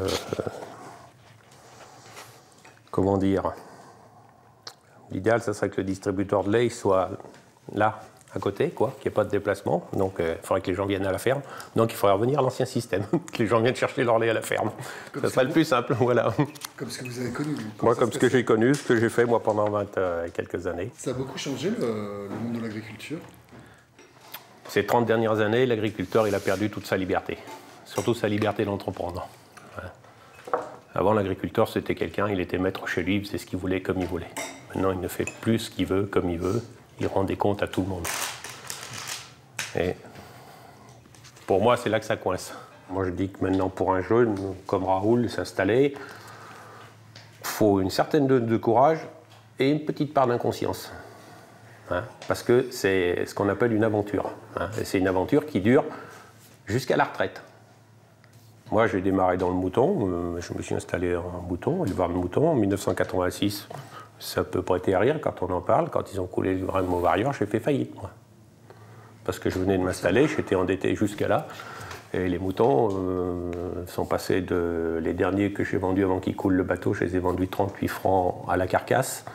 comment dire, l'idéal, ça serait que le distributeur de lait soit là, à côté, quoi, qu'il n'y ait pas de déplacement. Donc, il euh, faudrait que les gens viennent à la ferme. Donc, il faudrait revenir à l'ancien système, que les gens viennent chercher leur lait à la ferme. Comme ça serait le plus simple, voilà. Comme ce que vous avez connu. Moi, comme ce que j'ai connu, ce que j'ai fait, moi, pendant vingt euh, quelques années. Ça a beaucoup changé, le, le monde de l'agriculture? Ces trente dernières années, l'agriculteur, il a perdu toute sa liberté. Surtout sa liberté d'entreprendre. Ouais. Avant, l'agriculteur, c'était quelqu'un, il était maître chez lui, il faisait ce qu'il voulait, comme il voulait. Maintenant, il ne fait plus ce qu'il veut, comme il veut. Il rend des comptes à tout le monde. Et pour moi, c'est là que ça coince. Moi, je dis que maintenant, pour un jeune comme Raoul, s'installer, il faut une certaine dose de courage et une petite part d'inconscience. Hein, parce que c'est ce qu'on appelle une aventure. Hein, et c'est une aventure qui dure jusqu'à la retraite. Moi, j'ai démarré dans le mouton. Je me suis installé en mouton, éleveur de moutons, en mille neuf cent quatre-vingt-six. Ça peut prêter à rire quand on en parle. Quand ils ont coulé le Rainbow Warrior, j'ai fait faillite, moi. Parce que je venais de m'installer, j'étais endetté jusqu'à là. Et les moutons euh, sont passés de... Les derniers que j'ai vendus avant qu'ils coulent le bateau, je les ai vendus trente-huit francs à la carcasse.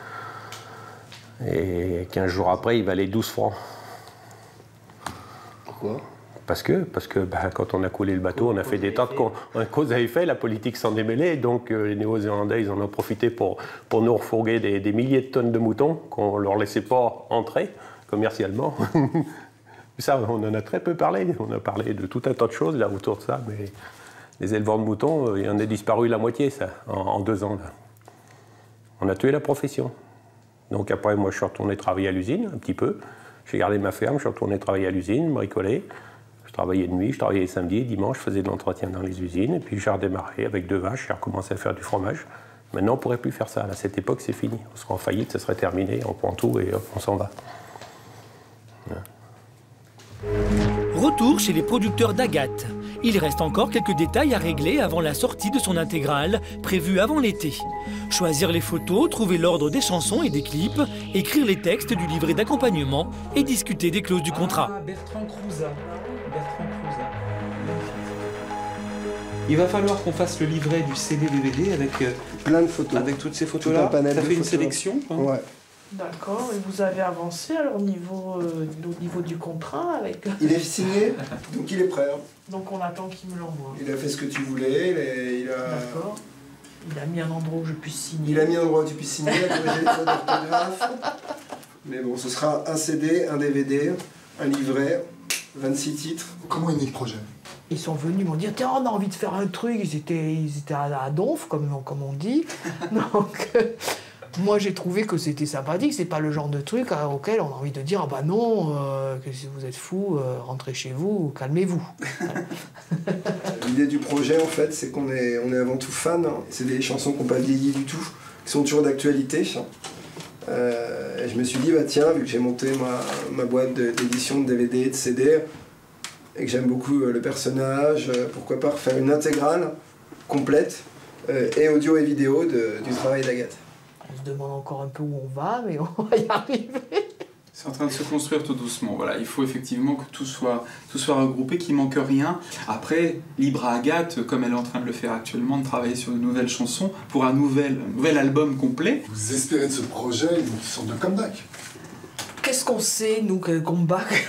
Et quinze jours après, ils valaient douze francs. Pourquoi ? Parce que, parce que bah, quand on a coulé le bateau, on a fait des tas de causes à effet, la politique s'en est mêlée, donc euh, les Néo-Zélandais, ils en ont profité pour, pour nous refourguer des, des milliers de tonnes de moutons qu'on ne leur laissait pas entrer commercialement. Ça, on en a très peu parlé, on a parlé de tout un tas de choses là autour de ça, mais les éleveurs de moutons, il y en a disparu la moitié, ça, en, en deux ans. Là. On a tué la profession. Donc après, moi, je suis retourné travailler à l'usine, un petit peu. J'ai gardé ma ferme, je suis retourné travailler à l'usine, bricoler. Je travaillais de nuit, je travaillais samedi, dimanche, je faisais de l'entretien dans les usines. Et puis j'ai redémarré avec deux vaches, j'ai recommencé à faire du fromage. Maintenant, on ne pourrait plus faire ça. À cette époque, c'est fini. On serait en faillite, ça serait terminé, on prend tout et hop, on s'en va. Ouais. Retour chez les producteurs d'Agathe. Il reste encore quelques détails à régler avant la sortie de son intégrale, prévue avant l'été. Choisir les photos, trouver l'ordre des chansons et des clips, écrire les textes du livret d'accompagnement et discuter des clauses du contrat. Ah, Bertrand Crouza. Bertrand Crouza. Il va falloir qu'on fasse le livret du C D D V D avec euh, plein de photos. Avec toutes ces photos-là. Ça fait une photos. sélection. Hein. Ouais. D'accord, et vous avez avancé alors au niveau, euh, au niveau du contrat avec... Il est signé, donc il est prêt. Donc on attend qu'il me l'envoie. Il a fait ce que tu voulais, il a... Il a... D'accord. Il a mis un endroit où je puisse signer. Il a mis un endroit où tu puisses signer, il a corrigé les fautes d'orthographe. Mais bon, ce sera un C D, un D V D, un livret, vingt-six titres. Comment est né le projet ? Ils sont venus, ils m'ont dit « Tiens, on a envie de faire un truc ». Ils étaient, ils étaient à, à donf, comme, comme on dit. Donc... Moi, j'ai trouvé que c'était sympathique, c'est pas le genre de truc hein, auquel on a envie de dire « Ah bah non, euh, que si vous êtes fou, euh, rentrez chez vous, calmez-vous ». L'idée du projet, en fait, c'est qu'on est, on est avant tout fans. Hein. C'est des chansons qui n'ont pas vieilli du tout, qui sont toujours d'actualité. Euh, et je me suis dit, bah tiens, vu que j'ai monté ma, ma boîte d'édition de D V D, de C D, et que j'aime beaucoup euh, le personnage, euh, pourquoi pas refaire une intégrale complète, euh, et audio et vidéo de, du travail d'Agathe. On se demande encore un peu où on va, mais on va y arriver. C'est en train de se construire tout doucement. Voilà, il faut effectivement que tout soit, tout soit regroupé, qu'il ne manque rien. Après, libre à Agathe, comme elle est en train de le faire actuellement, de travailler sur de nouvelles chansons pour un nouvel, un nouvel album complet. Vous espérez de ce projet une sorte de comeback? Qu'est-ce qu'on sait, nous, que comeback?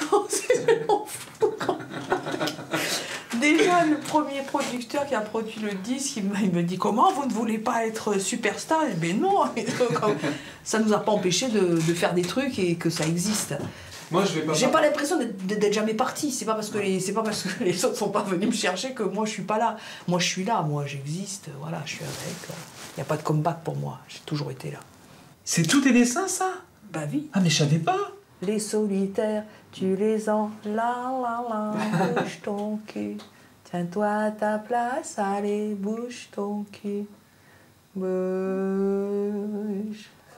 Déjà, le premier producteur qui a produit le disque, il me dit « Comment, vous ne voulez pas être superstar ?» Je dis « Mais non, ça ne nous a pas empêché de, de faire des trucs et que ça existe. » Moi, je vais pas... J'ai pas l'impression d'être jamais parti. C'est pas parce que les, c'est pas parce que les autres sont pas venus me chercher que moi je suis pas là. Moi je suis là, moi j'existe, voilà, je suis avec. Il n'y a pas de comeback pour moi, j'ai toujours été là. C'est tous tes dessins, ça? Bah oui. Ah, mais je savais pas. Les solitaires, tu les en... La la la, bouge ton cul. Tiens-toi à ta place, allez, bouge ton cul. Be...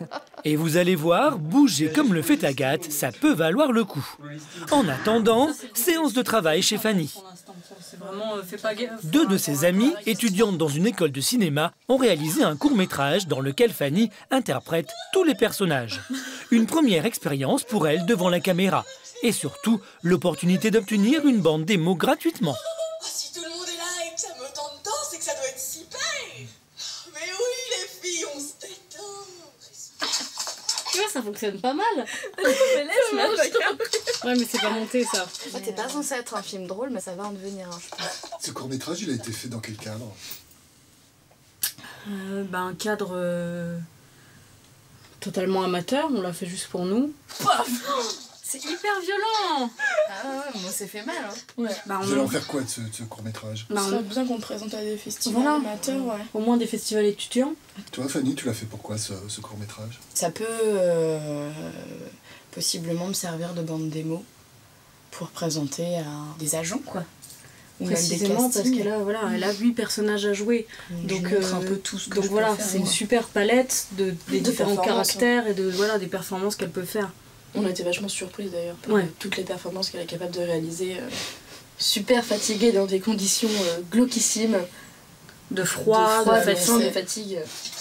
Et vous allez voir, bouger comme le fait Agathe, ça peut valoir le coup. En attendant, séance de travail chez Fanny. Deux de ses amies, étudiantes dans une école de cinéma, ont réalisé un court-métrage dans lequel Fanny interprète tous les personnages. Une première expérience pour elle devant la caméra. Et surtout, l'opportunité d'obtenir une bande démo gratuitement. Oh, si tout le monde est là et que ça me tente tant, c'est que ça doit être super. Mais oui, les filles, on se détend. Tu vois, ça fonctionne pas mal. Mais laisse-moi, Ouais, mais c'est pas monté, ça. En fait, t'es pas censé être un film drôle, mais ça va en devenir un, je pense. Ce court-métrage, il a été fait dans quel cadre? Euh, bah, un cadre euh, totalement amateur, on l'a fait juste pour nous. C'est hyper violent. Ah ouais, moi c'est fait mal. Hein. Ouais. Bah, Vous allez en faire quoi de ce, de ce court-métrage? Bah, Ce serait bien qu'on le présente à des festivals Voilà. amateurs, ouais. Au moins des festivals étudiants. Toi, Fanny, tu l'as fait pourquoi ce, ce court-métrage? Ça peut euh, possiblement me servir de bande démo pour présenter à des agents, quoi. Ou même des Précisément parce castings. qu'elle a, voilà, elle a huit personnages à jouer. Donc, Donc, je montre euh, un peu tout ce que donc je peux voilà, faire, c'est une moi. super palette de, des De différents performances, caractères et de, voilà, des performances qu'elle peut faire. On a été vachement surprise d'ailleurs par Ouais. toutes les performances qu'elle est capable de réaliser. euh, super fatiguée dans des conditions euh, glauquissimes. De froid, de, de, fatigue. de fatigue.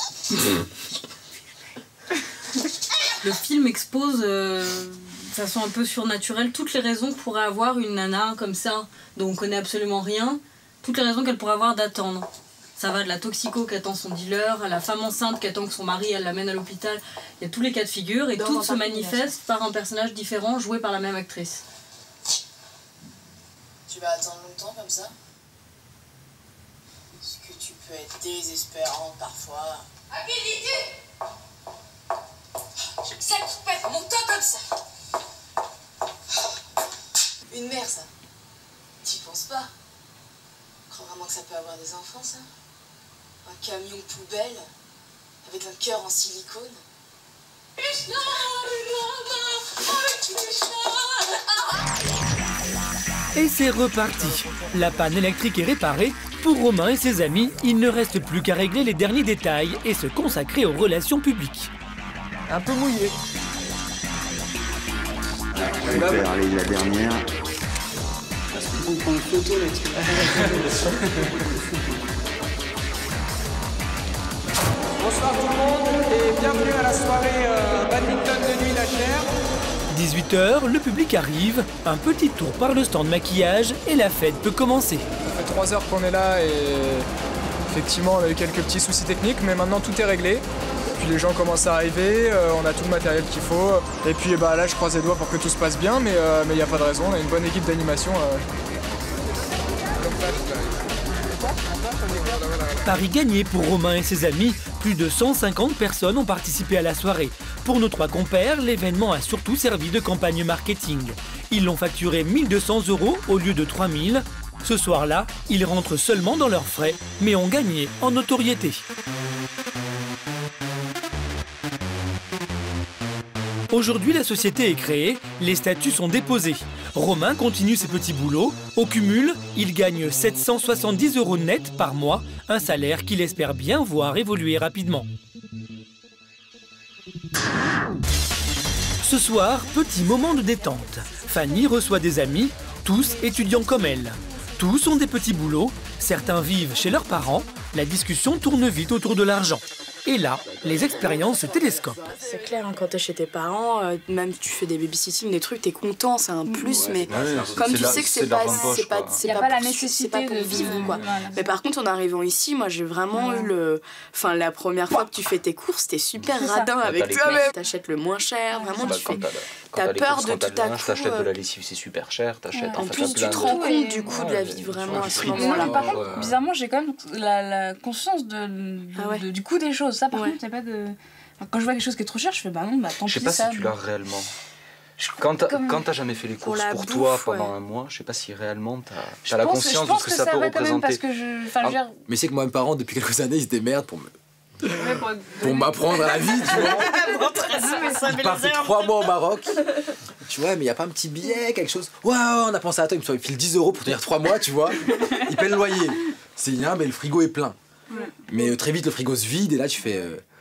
Le film expose euh, de façon un peu surnaturelle toutes les raisons que pourrait avoir une nana comme ça, dont on connaît absolument rien, toutes les raisons qu'elle pourrait avoir d'attendre. Ça va de la toxico qui attend son dealer, à la femme enceinte qui attend que son mari elle l'amène à l'hôpital. Il y a tous les cas de figure et Dans toutes un se parcours, manifestent par un personnage différent joué par la même actrice. Tu vas attendre longtemps comme ça? Parce que tu peux être désespérante parfois. À qui dis-tu? J'ai que ça qui pète mon temps comme ça. Une mère, ça. T'y penses pas? Tu crois vraiment que ça peut avoir des enfants, ça? Un camion poubelle avec un cœur en silicone? Krishna, Et c'est reparti. La panne électrique est réparée. Pour Romain et ses amis, il ne reste plus qu'à régler les derniers détails et se consacrer aux relations publiques. Un peu mouillé. Super, allez, la dernière. On prend une photo là-dessus. Bonsoir tout le monde et bienvenue à la soirée euh, badminton de nuit La Chaire. dix-huit heures, le public arrive, un petit tour par le stand maquillage et la fête peut commencer. Ça fait trois heures qu'on est là et effectivement on a eu quelques petits soucis techniques, mais maintenant tout est réglé. Puis les gens commencent à arriver, euh, on a tout le matériel qu'il faut. Et puis bah, là je croise les doigts pour que tout se passe bien, mais il euh, n'y a pas de raison, on a une bonne équipe d'animation. Euh... Paris gagné pour Romain et ses amis. Plus de cent cinquante personnes ont participé à la soirée. Pour nos trois compères, l'événement a surtout servi de campagne marketing. Ils l'ont facturé mille deux cents euros au lieu de trois mille. Ce soir-là, ils rentrent seulement dans leurs frais, mais ont gagné en notoriété. Aujourd'hui, la société est créée, les statuts sont déposés. Romain continue ses petits boulots. Au cumul, il gagne sept cent soixante-dix euros net par mois, un salaire qu'il espère bien voir évoluer rapidement. Ce soir, petit moment de détente. Fanny reçoit des amis, tous étudiants comme elle. Tous ont des petits boulots, certains vivent chez leurs parents. La discussion tourne vite autour de l'argent. Et là, les expériences se télescopent. C'est clair, hein, quand t'es chez tes parents, euh, même tu fais des babysitting, des trucs, t'es content, c'est un plus, Ouais, mais ouais, comme c'est tu la- sais que c'est c'est de pas, l'argent de poche, c'est pas, quoi. c'est Y a pas pas la pour- nécessité c'est pas pour de- vivre, de- quoi. voilà. Mais par contre, en arrivant ici, moi j'ai vraiment eu le, enfin la première fois que tu fais tes courses, t'es super C'est ça. radin T'as avec les toi-même. T'achètes le moins cher, vraiment Bah, tu quand fais. t'as quand T'as t'as les peur courses, de quand t'as tout le à linge, coup. t'achètes de euh, la lessive, c'est super cher, t'achètes En en fait, plus, t'as tu plein te de- rends compte du coup de la vie vraiment à ce moment-là. Par contre, bizarrement, j'ai quand même la, la conscience de, de- Ah ouais. de- du coût des choses. Ça, par Ouais. contre, y a pas de. Enfin, quand je vois quelque chose qui est trop cher, je fais bah non, bah tant Je sais pis. pas ça, si tu bon. l'as réellement. Quand t'as comme- quand t'as jamais fait les pour courses la pour bouffe, toi pendant ouais. un mois, je sais pas si réellement t'as Je t'as la pense- conscience je de pense ce que que ça ça peut va quand même représenter. parce que je. Enfin, je veux dire. Mais c'est que moi, mes parents, depuis quelques années, ils se démerdent pour me- Ouais, pour- pour m'apprendre à la vie, tu vois. mais ça Ils fait partent les airs. trois mois au Maroc. Tu vois, mais il n'y a pas un petit billet, quelque chose. Ouais, ouais, on a pensé à toi, ils me filent dix euros pour tenir trois mois, tu vois. Ils paient le loyer. C'est bien, mais le frigo est plein. Ouais. Mais euh, très vite, le frigo se vide et là, tu fais. euh,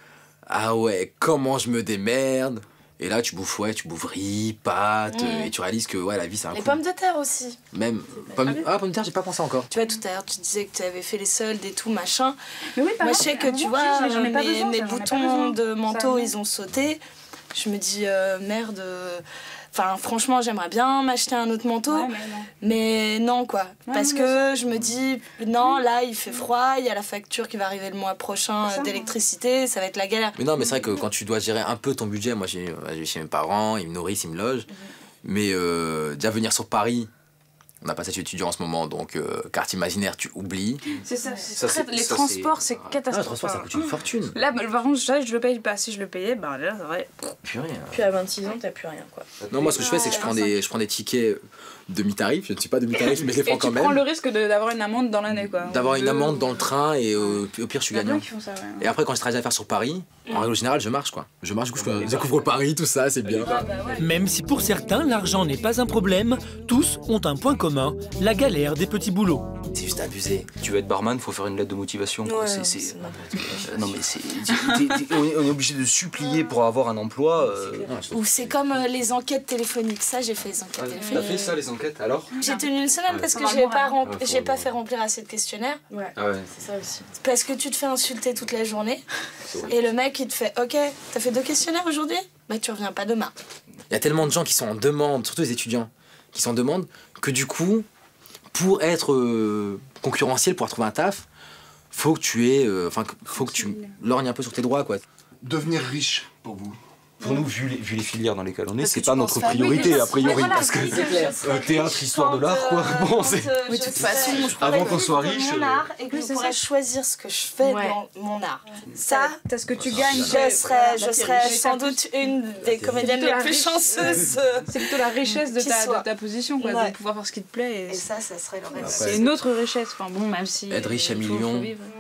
ah ouais, comment je me démerde. Et là, tu bouffes, ouais, tu bouffes riz, pâtes, Mmh. et tu réalises que ouais, la vie, c'est un Les coup. pommes de terre aussi. Même, pommes, ah, pommes de terre, j'ai pas pensé encore. Tu vois, tout à l'heure, tu disais que tu avais fait les soldes et tout, machin. Mais oui, Moi, je sais que, tu vois, j'en ai pas mes, besoin, mes ça, j'en ai pas boutons besoin. de manteau, Ça, ils ont sauté. Je me dis, euh, merde... euh, Enfin, franchement, j'aimerais bien m'acheter un autre manteau, Ouais, mais non. mais non, quoi. Ouais, Parce non, que je me dis, non, là, il fait froid, il y a la facture qui va arriver le mois prochain C'est ça, euh, d'électricité, ça va être la galère. Mais non, mais c'est vrai que quand tu dois gérer un peu ton budget, moi, j'ai j'ai chez mes parents, ils me nourrissent, ils me logent. Mais euh, déjà venir sur Paris, on n'a pas cette étudiant en ce moment, donc euh, carte imaginaire, tu oublies. C'est ça, Ça, c'est c'est- très- les ça, transports, c'est Ah, le catastrophique. transport, ça coûte une fortune. Là, bah, par contre, ça, je le paye pas. Si je le payais, bah là, c'est vrai. Plus rien. Puis à vingt-six ans, t'as plus rien, quoi. Non, moi, ce que je fais, c'est que je prends des, je prends des tickets demi-tarif. Je ne suis pas demi-tarif, mais je les prends Et quand tu même. prends le risque de- d'avoir une amende dans l'année, quoi. D'avoir une De- amende dans le train et euh, au pire, je suis Il y a plein gagnant. qui font ça, ouais. Et après, quand je travaille à faire sur Paris, en règle générale, je marche, quoi. Je marche, je découvre, je découvre Paris, tout ça, c'est bien. Même si pour certains, l'argent n'est pas un problème, tous ont un point commun, la galère des petits boulots. C'est juste abusé. Tu veux être barman, faut faire une lettre de motivation. quoi. Ouais, C'est- c'est c'est- n'importe quoi. Euh, non mais c'est, t'es- t'es- t'es- on, est, on est obligé de supplier pour avoir un emploi. euh. Ou c'est comme euh, les enquêtes téléphoniques. Ça, j'ai fait les enquêtes T'as téléphoniques. fait ça les enquêtes alors? J'ai tenu une semaine Ouais. parce que Faut j'ai avoir pas, le moral. rempli- Ouais, faut j'ai pas avoir- fait remplir assez de questionnaires. Ouais. Ah ouais. C'est ça aussi. Parce que tu te fais insulter toute la journée et le mec il te fait ok, t'as fait deux questionnaires aujourd'hui? Bah tu reviens pas demain. Il y a tellement de gens qui sont en demande, surtout les étudiants, qui sont en demande, que du coup, pour être euh, concurrentiel, pour trouver un taf, faut que tu aies, euh, enfin, faut que tu lorgnes un peu sur tes droits, quoi. Devenir riche, pour vous? Pour nous, vu les, vu les filières dans lesquelles on est, Parce c'est que pas tu notre penses faire- priorité Oui, a priori, voilà, parce que c'est clair. euh, théâtre, histoire de l'art, quoi. Bon, c'est... Oui, de toute façon, je Avant pourrais qu'on soit vivre de riche, mon euh, art et que Oui, je c'est pourrais ça. choisir ce que je fais Ouais. dans mon art. Ça, T'as ce que tu gagnes. je serais, je serais sans doute une des comédiennes les plus chanceuses. C'est plutôt la richesse de Qui ta, soit. de ta position, quoi, Ouais. de pouvoir faire ce qui te plaît. Et ça, ça serait le rêve. C'est une autre richesse. Enfin bon, même si. Être riche à il faut- millions. faut vivre.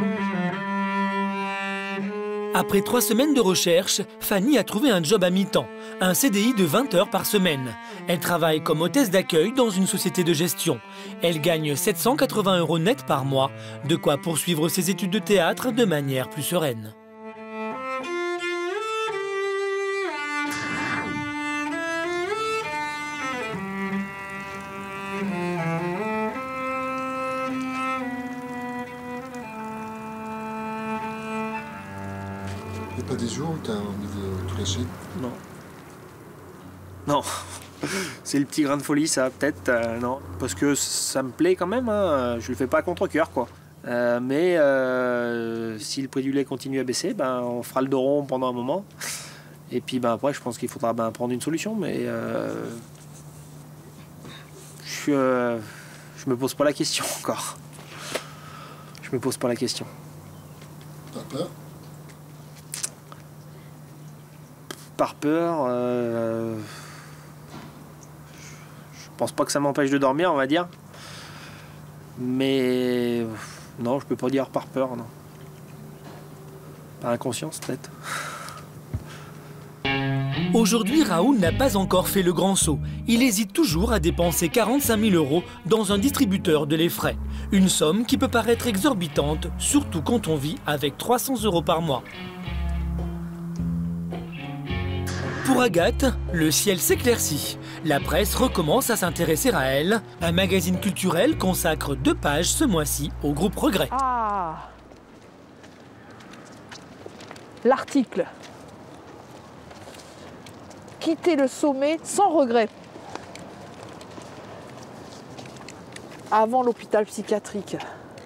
Après trois semaines de recherche, Fanny a trouvé un job à mi-temps, un C D I de vingt heures par semaine. Elle travaille comme hôtesse d'accueil dans une société de gestion. Elle gagne sept cent quatre-vingts euros net par mois, de quoi poursuivre ses études de théâtre de manière plus sereine. Il n'y a pas des jours où tu as envie de tout lâcher? Non. Non. C'est le petit grain de folie, ça, peut-être. euh, non. Parce que ça me plaît quand même. Hein. Je le fais pas à contre-cœur, quoi. Euh, mais euh, si le prix du lait continue à baisser, ben, on fera le dos rond pendant un moment. Et puis ben, après, je pense qu'il faudra ben, prendre une solution. Mais euh, je, euh, je me pose pas la question encore. Je me pose pas la question. T'as peur? Par peur, euh, je pense pas que ça m'empêche de dormir, on va dire. Mais non, je peux pas dire par peur, non. Par inconscience, peut-être. Aujourd'hui, Raoul n'a pas encore fait le grand saut. Il hésite toujours à dépenser quarante-cinq mille euros dans un distributeur de lait frais. Une somme qui peut paraître exorbitante, surtout quand on vit avec trois cents euros par mois. Pour Agathe, le ciel s'éclaircit. La presse recommence à s'intéresser à elle. Un magazine culturel consacre deux pages ce mois-ci au groupe Regret. Ah, l'article. Quitter le sommet sans regret. Avant l'hôpital psychiatrique.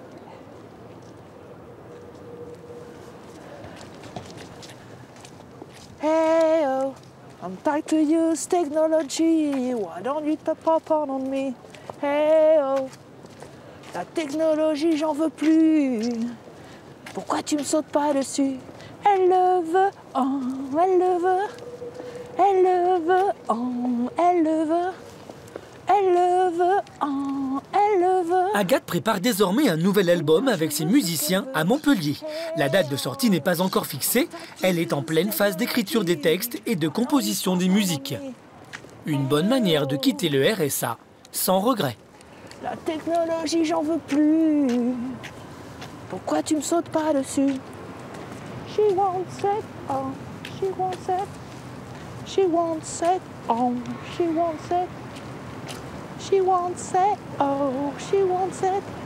Hey oh, I'm tired to use technology. Why don't you tap up on me? Hey oh, la technologie, j'en veux plus. Pourquoi tu me sautes pas dessus? Elle le veut, oh, elle le veut. Elle le veut, oh, elle le veut. Elle le veut, oh, elle le veut. Agathe prépare désormais un nouvel album avec ses musiciens à Montpellier. La date de sortie n'est pas encore fixée. Elle est en pleine phase d'écriture des textes et de composition des musiques. Une bonne manière de quitter le R S A sans regret. La technologie, j'en veux plus. Pourquoi tu me sautes pas dessus? She wants it. oh, she wants it. She wants it, oh, she wants it. She wants it, oh, she wants it.